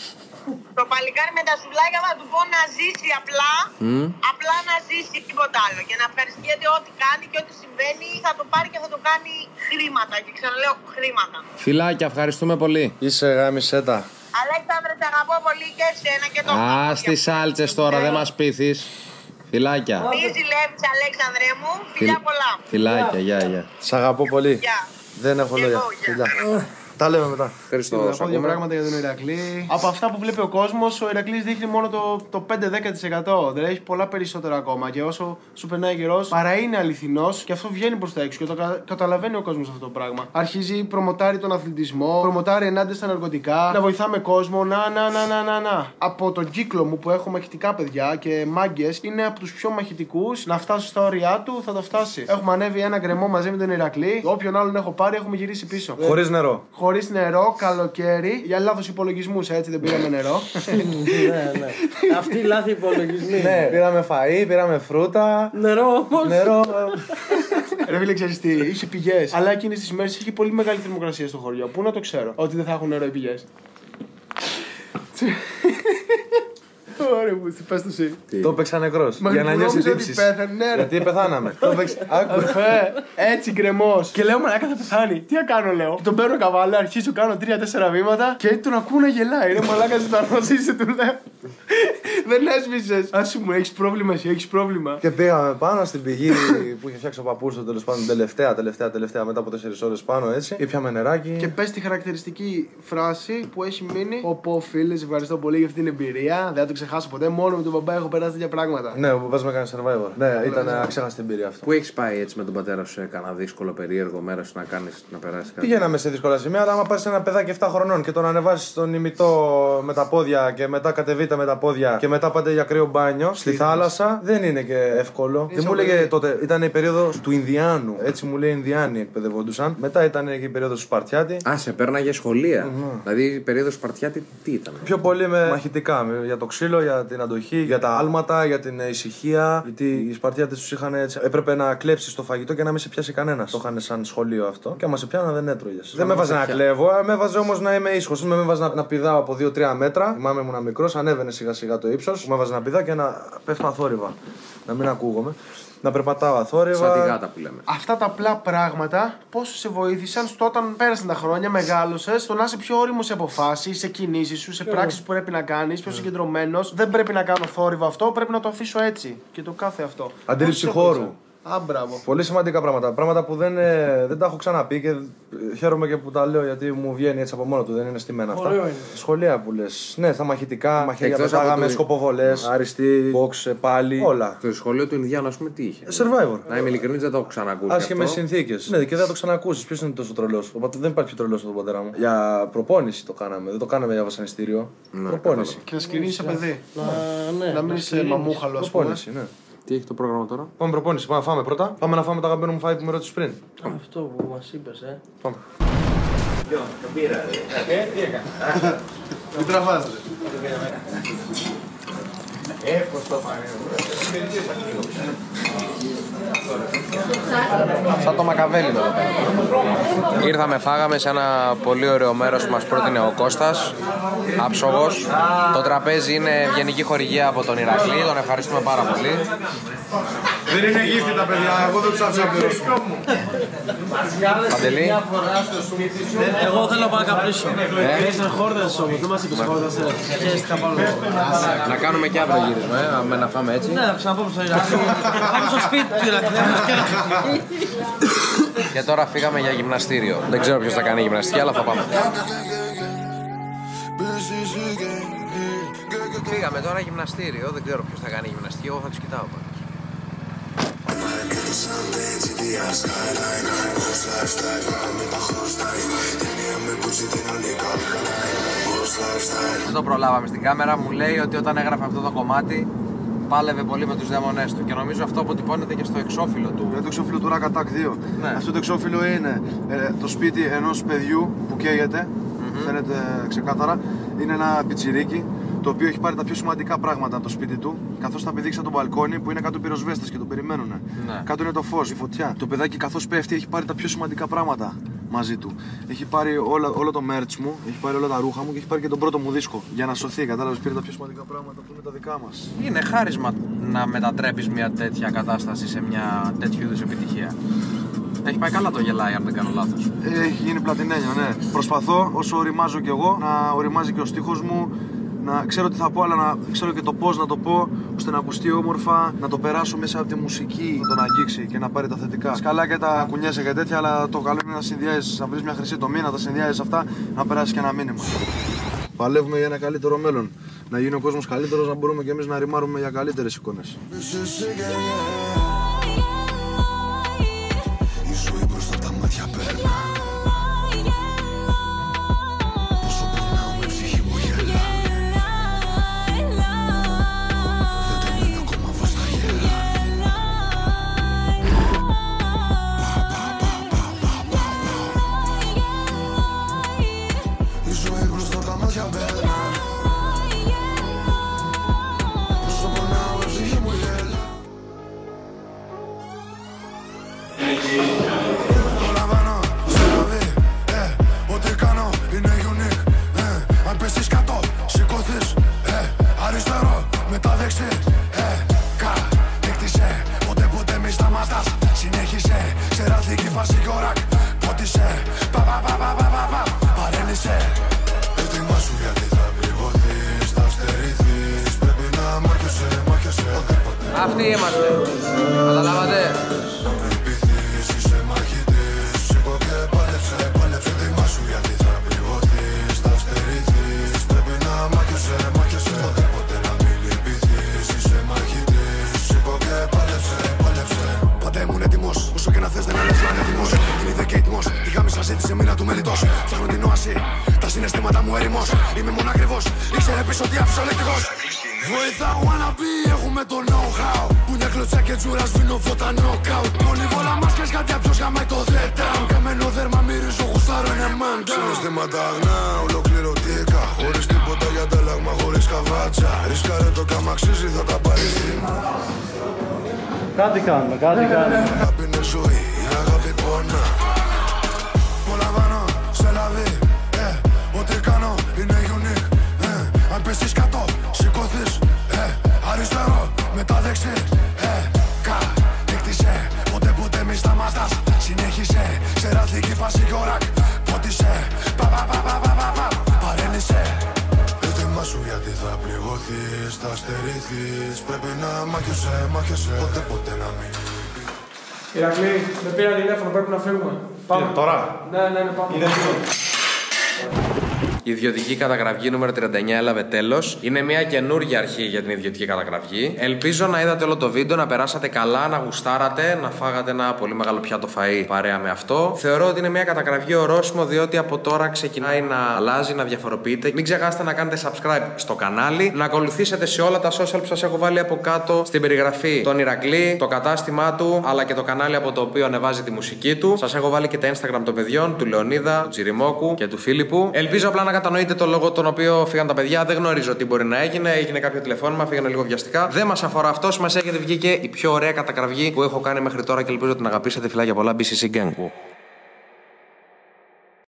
Το παλικάρι με τα σουβλάκια θα του πω να ζήσει απλά. Απλά να ζήσει, τίποτα άλλο. Και να ευχαριστιέται ό,τι κάνει και ό,τι συμβαίνει θα το πάρει και θα το κάνει χρήματα. Και ξαναλέω χρήματα. Φιλάκια, ευχαριστούμε πολύ. Είσαι γάμισέτα. Αλέξανδρε, σε αγαπώ πολύ και εσένα και το Α, στις σάλτσες τώρα, δεν μας πείθεις. Φιλάκια. Μη ζηλεύεις, Αλέξανδρε μου. Φιλιά πολλά. Φιλάκια, γεια. Σ' αγαπώ πολύ. Δεν έχω λόγια. Τα λέμε μετά. Ευχαριστώ. Να πω δύο πράγματα για τον Ηρακλή. Από αυτά που βλέπει ο κόσμος, ο Ηρακλής δείχνει μόνο το 5-10%. Δεν έχει πολλά περισσότερα ακόμα. Και όσο σου περνάει καιρός, παρά είναι αληθινός και αυτό βγαίνει προς τα έξω και το καταλαβαίνει ο κόσμος αυτό το πράγμα. Αρχίζει, προμοτάρει τον αθλητισμό, προμοτάρει ενάντια στα ναρκωτικά, να βοηθάμε κόσμο. Να. Από τον κύκλο μου που έχω μαχητικά παιδιά και μάγκες, είναι από τους πιο μαχητικούς. Να φτάσει στα όρια του, θα το φτάσει. Έχουμε ανέβει ένα γκρεμό μαζί με τον Ηρακλή. Όποιον άλλον έχω πάρει, έχουμε γυρίσει πίσω. Χωρίς νερό. Χωρίς νερό, καλοκαίρι, για λάθος υπολογισμούς, έτσι δεν πήραμε νερό. Ναι. Αυτή η λάθη υπολογισμοί. Ναι, πήραμε φαΐ, πήραμε φρούτα. Νερό όμως. Ρε φίλε, ξέρεις τι, είχε πηγές. Αλλά εκείνες τις μέρες είχε πολύ μεγάλη θερμοκρασία στο χωριό. Πού να το ξέρω, ότι δεν θα έχουν νερό οι πηγές. Ωραία, μου πες το εσύ. Το έπαιξα νεκρός. Για να νιώσει τύψεις. Γιατί πεθάναμε. Έτσι γκρεμός. Και λέω μαλάκα θα πεθάνει. Τι να κάνω, λέω. Τον παίρνω καβάλα, αρχίζω, κάνω 3-4 βήματα και τον ακούω να γελάει. Ρε μαλάκα, ζηταρνώσαι, του λέω. Δεν έσβησες. Άσου μου, έχεις πρόβλημα, εσύ έχεις πρόβλημα. Και πήγαμε πάνω στην πηγή που είχε φτιάξει ο παππούς του, τέλος πάντων, τελευταία μετά από 4 ώρες πάνω έτσι. Ήπιαμε νεράκι. Και πες τη χαρακτηριστική φράση που έχει μείνει. Πω φίλε, ευχαριστώ πολύ για αυτή την εμπειρία. Δεν θα το ξεχάσω ξεχάσω ποτέ. Μόνο με τον μπαμπά έχω περάσει τέτοια πράγματα. Ναι, ο μπαμπάς με έκανε survivor. Ναι, ήταν αξέχαστη εμπειρία αυτό. Πού έχεις πάει έτσι με τον πατέρα σου σε κανένα δύσκολο περίεργο μέρος να περάσει κάτι? Πηγαίναμε σε δύσκολα σημεία, αλλά άμα πας σε ένα παιδάκι 7 χρονών και τον ανεβάσεις στον ημιτό με τα πόδια και μετά κατεβείτε με τα πόδια και μετά πάτε για κρύο μπάνιο στη θάλασσα, δεν είναι και εύκολο. Τι μου έλεγε τότε, ήταν η περίοδος του Ινδιάνου. Έτσι μου λέει, Ινδιάνοι εκπαιδευόντουσαν. Μετά ήταν και η περίοδος του Σπαρτιάτη. Α, σε πέρναγε σχολεία. Δηλαδή η περίοδος του Σπαρτιάτη τι ήταν? Πιο πολύ με μαχητικά. Για το ξύλο, για την αντοχή, για τα άλματα, για την ησυχία. Γιατί οι Σπαρτιάτες τους είχαν έτσι. Έπρεπε να κλέψεις το φαγητό και να μην σε πιάσει κανένας. Το είχαν σαν σχολείο αυτό. Και άμα σε πιάνα δεν έτρωγες. Δεν με έβαζε να κλέβω, με έβαζε όμως να είμαι ήσυχος. Με έβαζε να πηδάω από 2-3 μέτρα. Θυμάμαι ήμουν μικρός, ανέβαινε σιγά σιγά το ύψος. Με έβαζε να πηδάω και να πέφτω αθόρυβα. Να μην ακούγομαι. Να περπατάω αθόρυβα. Σαν τη γάτα που λέμε. Αυτά τα απλά πράγματα πόσο σε βοήθησαν στο όταν πέρασαν τα χρόνια, μεγάλωσες, στο να είσαι πιο όριμος σε αποφάσεις, σε κινήσεις σου, σε πράξεις που πρέπει να κάνεις, πιο συγκεντρωμένος. Δεν πρέπει να κάνω θόρυβο αυτό, πρέπει να το αφήσω έτσι. Και το κάθε αυτό. Αντίληψη χώρου. Α, μπράβο. Πολύ σημαντικά πράγματα. Πράγματα που δεν τα έχω ξαναπεί και χαίρομαι και που τα λέω γιατί μου βγαίνει έτσι από μόνο του. Δεν είναι στημένα αυτά. Σχολεία που λες. Ναι, στα μαχητικά, μαχαίρια πετάγαμε, σκοποβολές, αριστεί, box, πάλι. Όλα. Το σχολείο του Ινδιάνου, ας πούμε, τι είχε? Survivor. Να είμαι ειλικρινής, δεν το έχω ξανακούσει. Άσχημες συνθήκες. Ναι, και δεν το ξανακούσεις. Ποιος είναι τόσο τρελός? Δεν υπάρχει πιο τρελός από τον πατέρα μου. Για προπόνηση το κάναμε. Δεν το κάναμε για βασανιστήριο. Προπόνηση. Και να σκηνήσεις παιδί. Να μην είσαι μαμούχαλο, ας πούμε. Προπόνηση, ναι. Τι έχει το πρόγραμμα τώρα? Πάμε προπόνηση, πάμε να φάμε πρώτα. Πάμε να φάμε το αγαπημένο μου φάι που με ρώτησες πριν. Αυτό που μας είπες, Πάμε. Το πήρα, τι έκανε? Μην τραβάς, πώς το πάρει. Σαν το Μακαβέλι εδώ πέρα. Ήρθαμε, φάγαμε σε ένα πολύ ωραίο μέρος που μας πρότεινε ο Κώστας, άψογος. Το τραπέζι είναι ευγενική χορηγία από τον Ηρακλή, τον ευχαριστούμε πάρα πολύ. Δεν είναι γύφτη τα παιδιά, εγώ δεν τους άφησα να πληρώσω. Παντελή. Εγώ θέλω να πάω να καπνίσω. Είσαι χόρδες όμως, δεν μας είπες χόρδες. Να κάνουμε και αύριο γύρισμα, να φάμε έτσι. Ναι, να ξαναπάμε στο Ηρακλή. Πάμε στο σπίτι του Ηρακλή. Και τώρα φύγαμε για γυμναστήριο. Δεν ξέρω ποιος θα κάνει γυμναστική, αλλά θα πάμε. Φύγαμε τώρα γυμναστήριο, δεν ξέρω ποιος θα κάνει γυμναστική, εγώ θα τους κοιτάω πάντως. Δεν το προλάβαμε στην κάμερα, μου λέει ότι όταν έγραφε αυτό το κομμάτι πάλευε πολύ με τους δαίμονές του και νομίζω αυτό αποτυπώνεται και στο εξώφυλλο του. Το εξώφυλλο του Rack Attack 2. Ναι. Αυτό το εξώφυλλο είναι το σπίτι ενός παιδιού που καίγεται, φαίνεται ξεκάθαρα. Είναι ένα πιτσιρίκι το οποίο έχει πάρει τα πιο σημαντικά πράγματα από το σπίτι του, καθώς θα πηδήξει από το μπαλκόνι που είναι κάτω πυροσβέστες και το περιμένουν. Ναι. Κάτω είναι το φως, η φωτιά. Το παιδάκι καθώς πέφτει έχει πάρει τα πιο σημαντικά πράγματα μαζί του. Έχει πάρει όλο το merch μου, έχει πάρει όλα τα ρούχα μου και έχει πάρει και τον πρώτο μου δίσκο. Για να σωθεί, κατάλαβες, πήρε τα πιο σημαντικά πράγματα που είναι τα δικά μας. Είναι χάρισμα να μετατρέπεις μια τέτοια κατάσταση σε μια τέτοιου είδους επιτυχία. Έχει πάει καλά το γελάει, αν δεν κάνω λάθος. Έχει γίνει πλατινένιο, ναι. Προσπαθώ όσο οριμάζω κι εγώ να οριμάζει και ο στίχος μου. Να ξέρω τι θα πω, αλλά να ξέρω και το πώς να το πω, ώστε να ακουστεί όμορφα, να το περάσω μέσα από τη μουσική, να τον αγγίξει και να πάρει τα θετικά. Σκαλά και τα κουνιέσαι και τέτοια, αλλά το καλό είναι να συνδυάζεις, να βρεις μια χρυσή τομή, να τα συνδυάζεις αυτά, να περάσει και ένα μήνυμα. Παλεύουμε για ένα καλύτερο μέλλον. Να γίνει ο κόσμος καλύτερος, να μπορούμε κι εμείς να ρημάρουμε για καλύτερες εικόνες. Η ζωή μπροστά από τα μάτια περνά. Πόσο πονάω με ψυχή μου γελά. Δεν τελειώνει ακόμα φως τα γέλα. Η ζωή μπροστά από τα μάτια περνά. Πόσο πονάω με ψυχή μου γελά. Προλαβαίνω, σε λαβή, ό,τι κάνω είναι unique. Αν πέσεις κάτω, σηκώθεις, αριστερό, μετά δεξί. Κατέκτησε, ποτέ μη σταματάς. Συνέχισε, ξεράθηκη φάση και ο ρακ. Πότισε, παρέλυσε. Ετοιμάσου γιατί θα πληγωθείς, θα στερηθείς. Πρέπει να μάχεσαι. Αυτοί είμαστε, καταλάβατε. μελιτός. Φτιάχνω την όαση, τα συναισθήματα μου έρημος. Είμαι μόνο ακριβώς, ήξερε πίσω ότι άφησα ολεκτικός. Βοηθάω wannabe, έχουμε το know-how. Πουνιά κλωτσιά και τζούρα σβήνω φώτα knockout. Πολύ βόλα μάσκες, κάτι ποιος γαμάει το the down. Καμένο δέρμα μυρίζω, γουστάρω είναι man down. Συναισθήματα αγνά, ολοκληρωτικά. Χωρίς τίποτα για αντάλλαγμα, χωρίς καβάτσα. Ρισκάρε το κάμα αξίζει, θα τα πάρεις θύμα. Κάτι κάνουμε, κάτι κάνουμε. Αγάπη είναι ζωή, η αγάπη πονά. Απολαμβάνω σε λαβή, ό,τι κάνω είναι unique. Αν πέσεις κάτω, σηκωθείς, αριστερό, μετά δεξί, κατήκτησε, ποτέ μη σταματάς. Συνέχισε, ξεραθήκη φάση γιοράκ, πότισε, παρέλυσε. Ετοιμάσου γιατί θα πληγωθείς, θα στερηθείς. Πρέπει να μάχεσαι, ποτέ να μην. Ηρακλή, με πήρα τηλέφωνο, πρέπει να φύγουμε. Πάμε. Τώρα. Ναι, πάμε. Η ιδιωτική καταγραφή νούμερο 39 έλαβε τέλος. Είναι μια καινούργια αρχή για την ιδιωτική καταγραφή. Ελπίζω να είδατε όλο το βίντεο, να περάσατε καλά, να γουστάρατε, να φάγατε ένα πολύ μεγάλο πιάτο φαΐ παρέα με αυτό. Θεωρώ ότι είναι μια καταγραφή ορόσημο, διότι από τώρα ξεκινάει να αλλάζει, να διαφοροποιείται. Μην ξεχάσετε να κάνετε subscribe στο κανάλι, να ακολουθήσετε σε όλα τα social που σας έχω βάλει από κάτω στην περιγραφή τον Ηρακλή, το κατάστημά του, αλλά και το κανάλι από το οποίο ανεβάζει τη μουσική του. Σας έχω βάλει και τα Instagram των παιδιών, του Λεωνίδα, του Τζιριμόκου και του Φίλιππου. Ελπίζω απλά να κατανοείτε το λόγο τον οποίο φύγαν τα παιδιά. Δεν γνωρίζω τι μπορεί να έγινε. Έγινε κάποιο τηλεφώνημα, φύγανε λίγο βιαστικά. Δεν μας αφορά αυτό. Μας έχετε βγει και η πιο ωραία καταγραφή που έχω κάνει μέχρι τώρα και ελπίζω ότι την αγαπήσετε. Φιλάκια πολλά, BCC Gang.